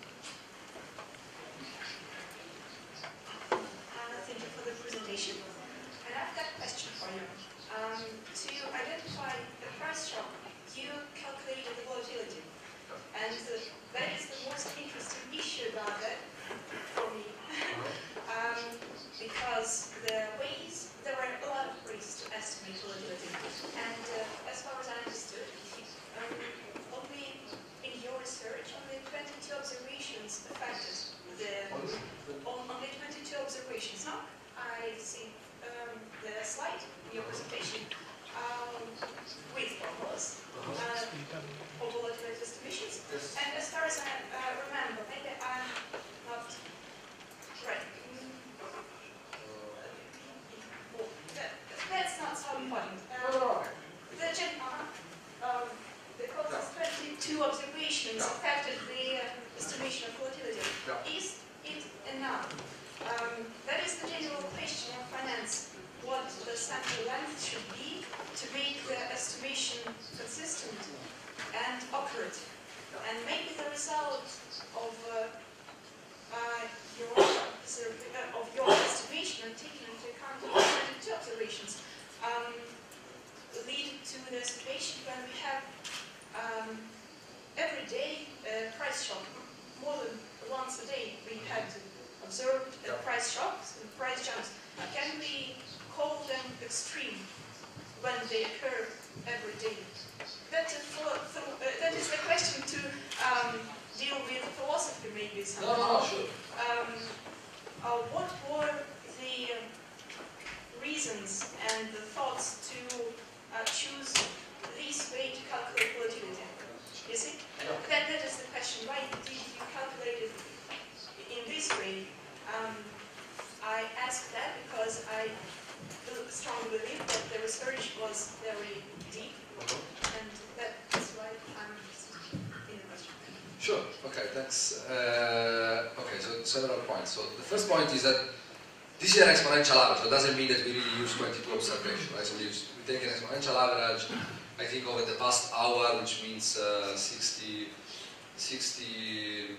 And I've got a question for you. Um, to identify the price shock, you calculated the volatility. And uh, that is the most interesting issue about that for me. um, because the ways, there are a lot of ways to estimate volatility. And uh, as far as I understood, um, only in your research, only twenty-two observations affected the, on, only twenty-two observations, no? I see um, the slide in your presentation um, with formulas uh, of volatility estimations.
Yes.
And as far as I uh, remember, maybe I'm not right. Well, that, that's not so important. Um, the gen uh, um, because yeah. twenty-two observations yeah. affected the uh, estimation of volatility. Yeah. Is it enough? Um, that is the general question of finance. What the sample length should be to make the estimation consistent and accurate. And maybe the result of uh, uh, your uh, of your estimation and taking into account the twenty-two observations um, lead to the situation when we have um, every day uh, price shock. More than once a day we have to observe uh, price shocks and price jumps. Can we call them extreme when they occur every day? That is, for, for, uh, that is the question to um, deal with philosophy, maybe somehow.
No, no, sure.
Um, uh, what were the uh, reasons and the thoughts to uh, choose this way to calculate volatility? Is it?
Yeah.
That, that is the question. Why did you calculate it in this way? Um, I ask that because I strongly believe that the research was very deep, and that's why I'm interested in the question.
Sure. Okay. Thanks. Uh, okay. So several points. So the first point is that this is an exponential average. So it doesn't mean that we really use twenty-two observations. Right? So we, use, we take an exponential average. I think over the past hour, which means uh, sixty, sixty.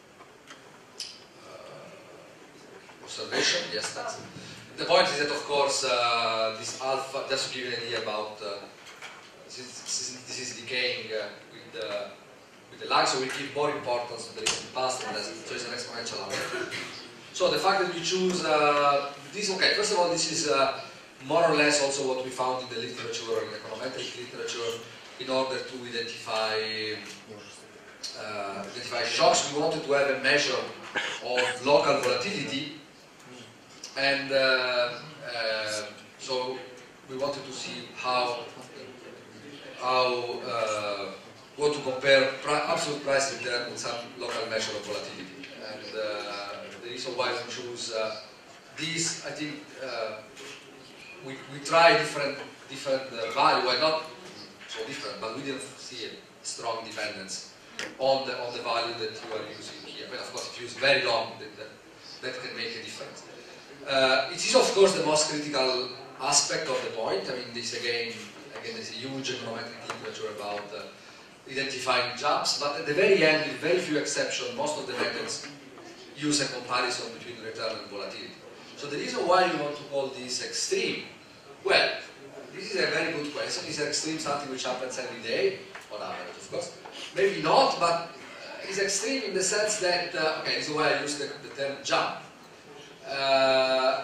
Observation, yes, that's it. The point is that, of course, uh, this alpha, just to give you an idea about, uh, this, is, this is decaying uh, with, the, with the lag, so we give more importance to the recent past, and so it's an exponential average. So the fact that we choose uh, this, okay, first of all, this is uh, more or less also what we found in the literature, in the econometric literature, in order to identify, uh, identify shocks. We wanted to have a measure of local volatility. And uh, uh, so we wanted to see how, how uh, what to compare pri absolute price return with some local measure of volatility. And uh, the reason why we choose uh, these, I think uh, we, we try different different uh, value. Well, not so different, but we didn't see a strong dependence on the on the value that you are using here. But of course, if you use very long, that, that, that can make a difference. Uh, it is, of course, the most critical aspect of the point. I mean, this again, again, there's a huge econometric literature about uh, identifying jumps, but at the very end, with very few exceptions, most of the methods use a comparison between return and volatility. So the reason why you want to call this extreme, well, this is a very good question. Is extreme something which happens every day, on average, of course? Maybe not, but uh, it's extreme in the sense that, uh, okay, this is why I use the, the term jump. Uh,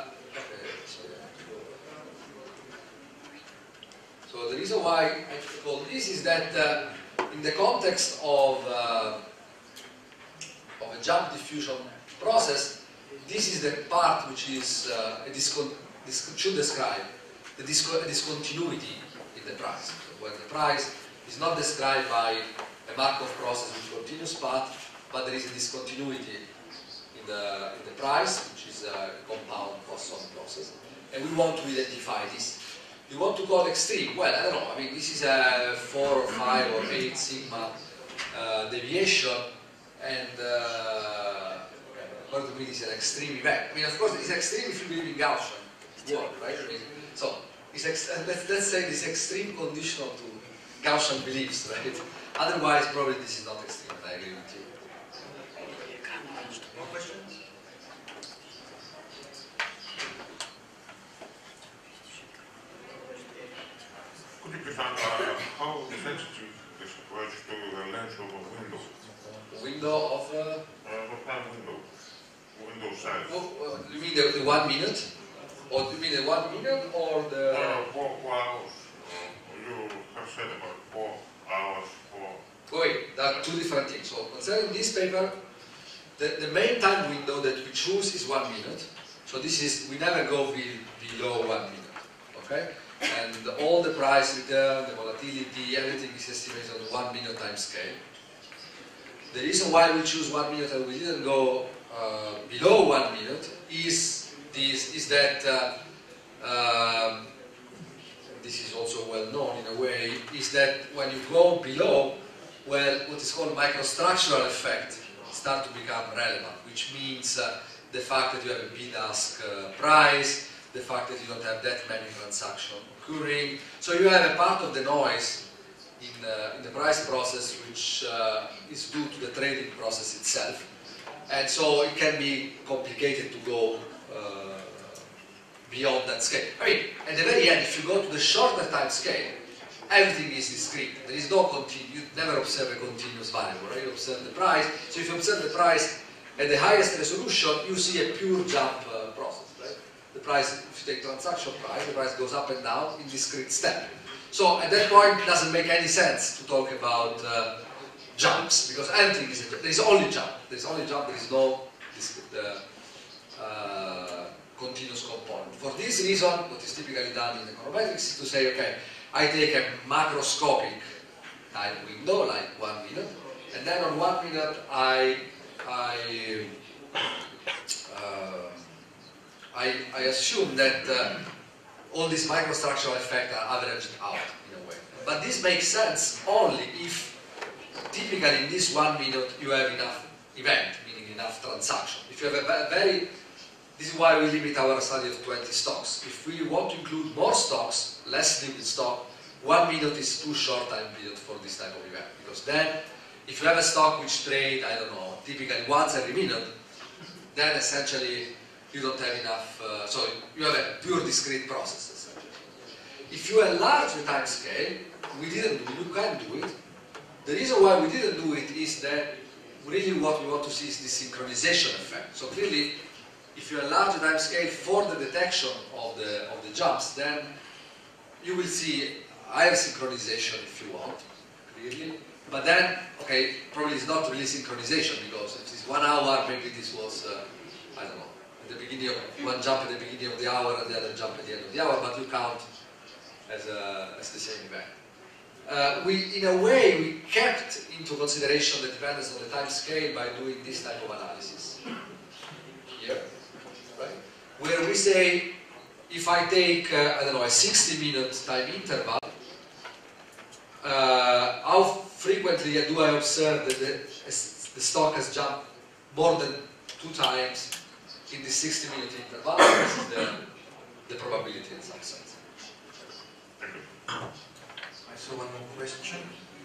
so the reason why I call this is that uh, in the context of, uh, of a jump diffusion process, this is the part which is uh, a discon this should describe the disco discontinuity in the price. So when the price is not described by a Markov process which continues path, but there is a discontinuity in the, in the price, which is a compound Poisson process, and we want to identify this. You want to call extreme? Well, I don't know. I mean, this is a four or five or eight sigma uh, deviation, and uh, according to me, this is an extreme event. I mean, of course, it's extreme if you believe in Gaussian world, right? I mean, so it's ex let's, let's say this extreme conditional to Gaussian beliefs, right? Otherwise, probably this is not extreme. I agree with you. More questions?
Could you present uh, how sensitive this approach to the length of a window?
Window of uh,
uh, what kind of window? Window size.
Oh, uh, you mean the, the one minute? Or do you mean the one minute or the...
Uh, four, four hours. Uh, you have said about four hours, four...
Oh, wait, there are two different things. So concerning this paper, the, the main time window that we choose is one minute. So this is, we never go be, below one minute, okay? And all the price return, the volatility, everything is estimated on the one minute time scale. The reason why we choose one minute and we didn't go uh, below one minute is this is that uh, um, this is also well known in a way, is that when you go below, well, what is called microstructural effect start to become relevant, which means uh, the fact that you have a bid-ask uh, price, the fact that you don't have that many transactions occurring. So you have a part of the noise in, uh, in the price process which uh, is due to the trading process itself. And so it can be complicated to go uh, beyond that scale. I mean, at the very end, if you go to the shorter time scale, everything is discrete. There is no continu you never observe a continuous variable, right? You observe the price. So if you observe the price at the highest resolution, you see a pure jump uh, process, right? The price, if you take transaction price, the price goes up and down in discrete step. So at that point, it doesn't make any sense to talk about uh, jumps, because everything is a jump. There is only jump. There is only jump. There is no the, uh, continuous component. For this reason, what is typically done in econometrics is to say, okay, I take a macroscopic time window, like one minute, and then on one minute I I uh, I, I assume that uh, all these microstructural effects are averaged out in a way. But this makes sense only if typically in this one minute you have enough event, meaning enough transaction. If you have a very, this is why we limit our study of twenty stocks. If we want to include more stocks, less liquid stock, one minute is too short time period for this type of event. Because then, if you have a stock which trade, I don't know, typically once every minute, then essentially you don't have enough, uh, so you have a pure discrete process essentially. If you enlarge the time scale, we didn't do it, you can do it. The reason why we didn't do it is that really what we want to see is the synchronization effect. So clearly, if you enlarge the time scale for the detection of the, of the jumps, then you will see higher synchronization if you want, clearly. But then, okay, probably it's not really synchronization, because if it's one hour, maybe this was, uh, I don't know, at the beginning of, one jump at the beginning of the hour and the other jump at the end of the hour, but you count as, a, as the same event. Uh, we, in a way, we kept into consideration the dependence on the time scale by doing this type of analysis here, right? Where we say, if I take, uh, I don't know, a sixty minute time interval, uh, how frequently do I observe that the, the stock has jumped more than two times in this sixty minute interval? This is the, the probability in some sense.
I saw one more question.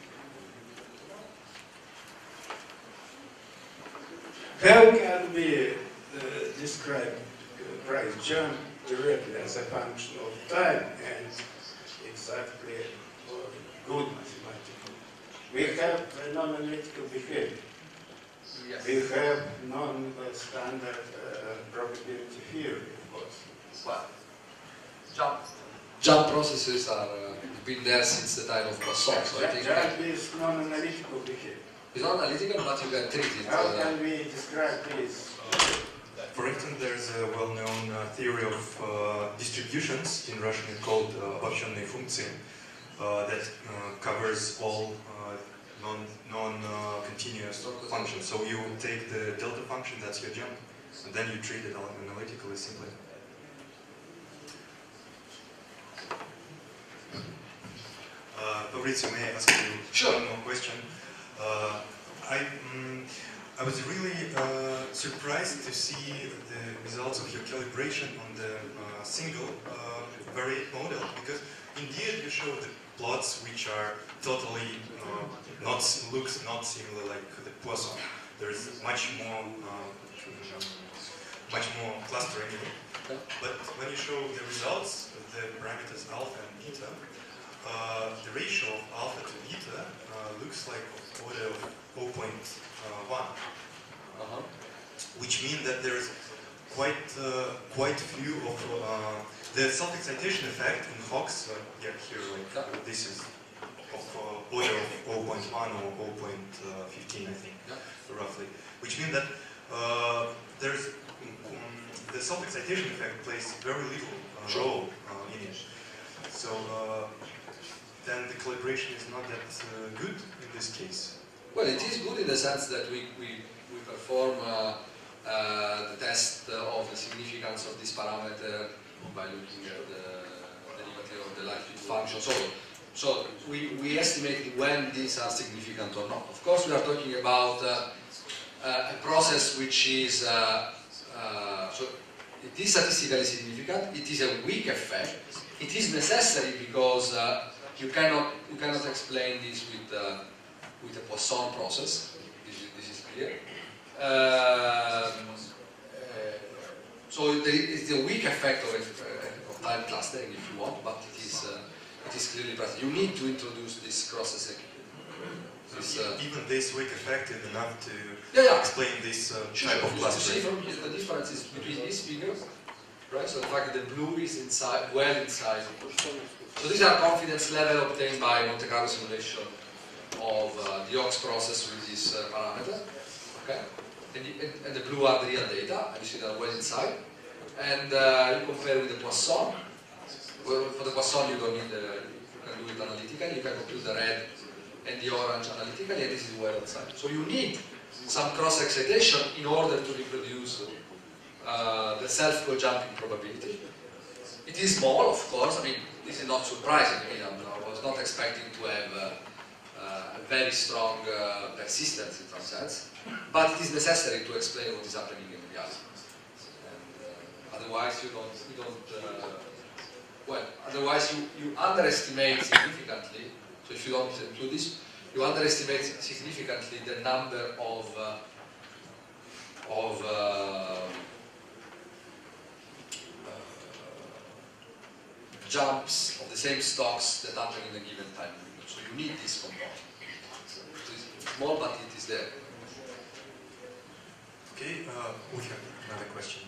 How can we uh, describe uh, price jump directly as a function of time? And exactly or good mathematical. We have a non-analytical behavior.
Yes.
We have non-standard uh, probability theory, of course.
Well, jump. Jump processes are uh, been there since the time of Poisson, so I think
That is non-analytical behavior.
it's not analytical, but you can treat it.
How
Uh,
can we describe this?
For instance, there's a well-known uh, theory of uh, distributions, in Russian it's called uh, обобщенные функции, uh, that uh, covers all uh, non, non-continuous uh, functions. So you take the delta function, that's your jump, and then you treat it analytically simply. Uh, Fabrizio, may I ask you
Sure.
one more question? Uh, I, mm, I was really uh, surprised to see the results of your calibration on the uh, single uh, variate model, because indeed you show the plots which are totally uh, not looks not similar like the Poisson. There is much more uh, much more clustering. But when you show the results, the parameters alpha and beta, uh, the ratio of alpha to beta uh, looks like order of zero point one.
uh-huh.
Which means that there is quite uh, quite few of uh, the self-excitation effect in Hawks. Uh, yeah, here like
Yeah.
this is of uh, order of zero point one or zero point one five, I think,
Yeah.
roughly. Which means that uh, there's um, the self-excitation effect plays very little uh,
Sure.
role uh, in it. So uh, then the calibration is not that uh, good in this case.
Well, it is good in the sense that we, we, we perform uh, uh, the test of the significance of this parameter by looking at the derivative of the Lightfield function. So, so we, we estimate when these are significant or not. Of course, we are talking about uh, uh, a process which is, uh, uh, so it is statistically significant, it is a weak effect, it is necessary because uh, you cannot you cannot explain this with uh, with a Poisson process. This is, this is clear. Um, uh, so there is a weak effect of, uh, of time clustering, if you want, but it is uh, it is clearly present. You need to introduce this crosses. This, uh,
Even this weak effect is enough to
yeah, yeah.
explain this uh,
Sure,
type
sure.
of
You see
clustering.
from here the differences between these figures, right? So the fact that the blue is inside, well inside. So these are confidence level obtained by Monte Carlo simulation of uh, the Hawks process with this uh, parameter, okay? And, the, and, and the blue are the real data, and you see that well inside. And uh, you compare with the Poisson. Well, for the Poisson, you don't need the, you can do it analytically. You can compute the red and the orange analytically, and this is well inside. So you need some cross excitation in order to reproduce uh, the self-co-jumping probability. It is small, of course. I mean, this is not surprising. I mean, I was not expecting to have uh, uh, a very strong uh, persistence in some sense, but it is necessary to explain what is happening in reality. And, uh, otherwise, you don't, you don't. Uh, well, otherwise you, you underestimate significantly. So if you don't include this, you underestimate significantly the number of uh, of uh, jumps of the same stocks that happen in a given time window. So you need this component. So it's small, but it is there.
Okay, uh, we have another question.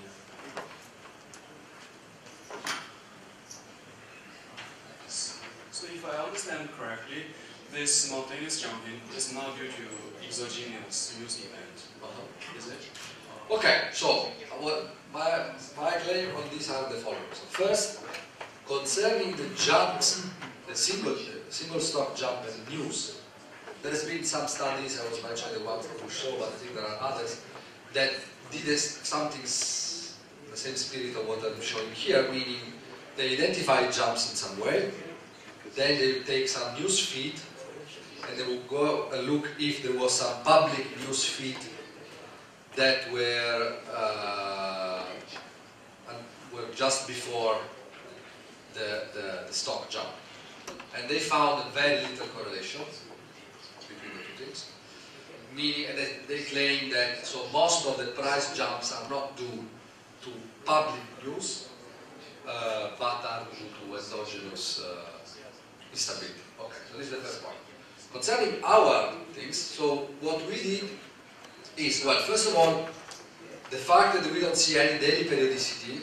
So if I understand correctly, this simultaneous jumping is not due to exogenous news event,
Uh-huh.
is it?
Okay, so what my, my claim on these are the following. So first, concerning the jumps, the single, single stock jump and news, there has been some studies, I was mentioning the one from Rousseau, but I think there are others, that did this, something s- the same spirit of what I'm showing here, meaning they identify jumps in some way, then they take some news feed, and they will go and look if there was some public news feed that were, uh, were just before the, the, the stock jump. And they found very little correlation between the two things. Meaning, and they, they claim that so most of the price jumps are not due to public news, uh, but are due to endogenous uh, instability. Okay, so this is the first point. Concerning our things, so what we did is, well, first of all, the fact that we don't see any daily periodicity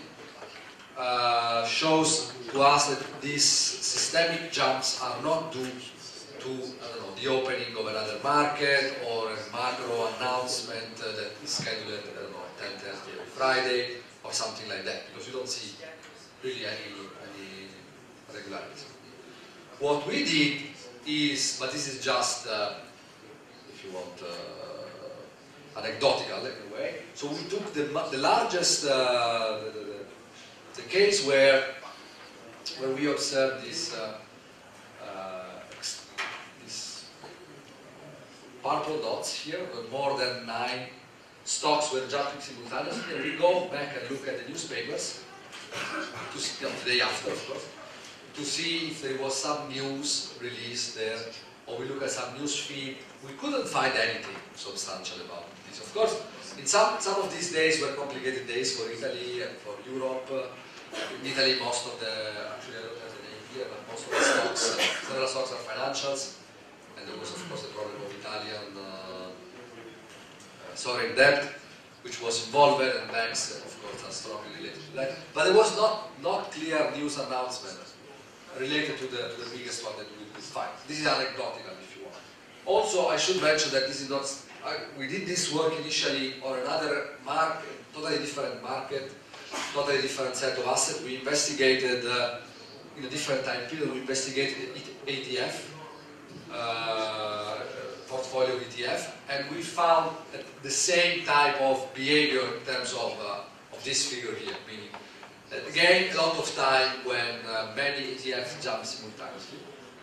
uh, shows to us that these systemic jumps are not due to, I don't know, the opening of another market or a macro announcement uh, that is scheduled at, I don't know, ten thirty every Friday or something like that, because we don't see really any, any regularity. What we did is, but this is just, uh, if you want, uh, anecdotal in a way. So we took the, the largest, uh, the, the, the case where, where we observed this, uh, uh, this purple dots here, with more than nine stocks were jumping simultaneously, and we go back and look at the newspapers, to see, the day after, of course, to see if there was some news released there, or we look at some news feed. We couldn't find anything substantial about this. Of course, in some, some of these days were complicated days for Italy and for Europe. In Italy, most of the, actually I don't have the name here, but most of the stocks, uh, several stocks are financials, and there was of course the problem of Italian uh, uh, sovereign debt, which was involved, and banks, uh, of course, are strongly related to that. But there was not, not clear news announcement related to the, to the biggest one that we could find. This is anecdotal, if you want. Also, I should mention that this is not, I, we did this work initially on another market, totally different market, totally different set of assets. We investigated, uh, in a different time period, we investigated E T F, uh, portfolio of E T F, and we found the same type of behavior in terms of, uh, of this figure here, meaning that again, a lot of time when uh, many E T Fs jump simultaneously.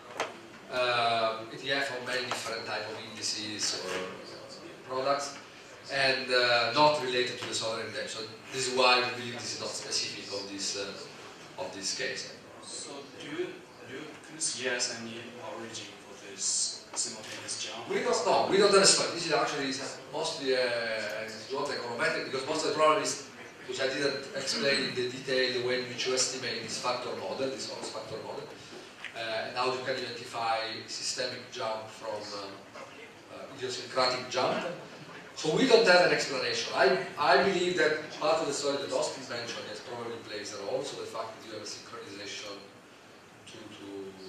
Uh, E T F on many different type of indices or products, and uh, not related to the sovereign debt. So this is why we believe this is not specific of this uh, of this case.
So do you do you can you suggest any origin for this simultaneous jump?
We don't know. We don't understand. This is actually mostly a, a econometric, because most of the problem is, which I didn't explain in the detail, the way in which you estimate this factor model, this Holmes factor model, uh, and how you can identify systemic jump from uh, uh, idiosyncratic jump. So we don't have an explanation. I, I believe that part of the story that Austin mentioned is probably plays a role, so the fact that you have a synchronization to, to,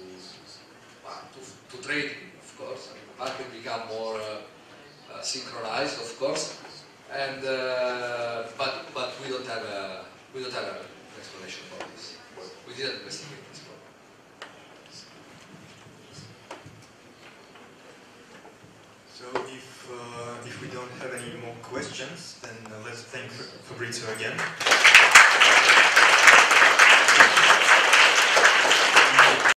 uh, to, to trading, of course. I mean, the market become more uh, uh, synchronized, of course. And uh, but but we don't have a we don't have an explanation for this. We didn't investigate this problem.
So if uh, if we don't have any more questions, then uh, let's thank Fabrizio again.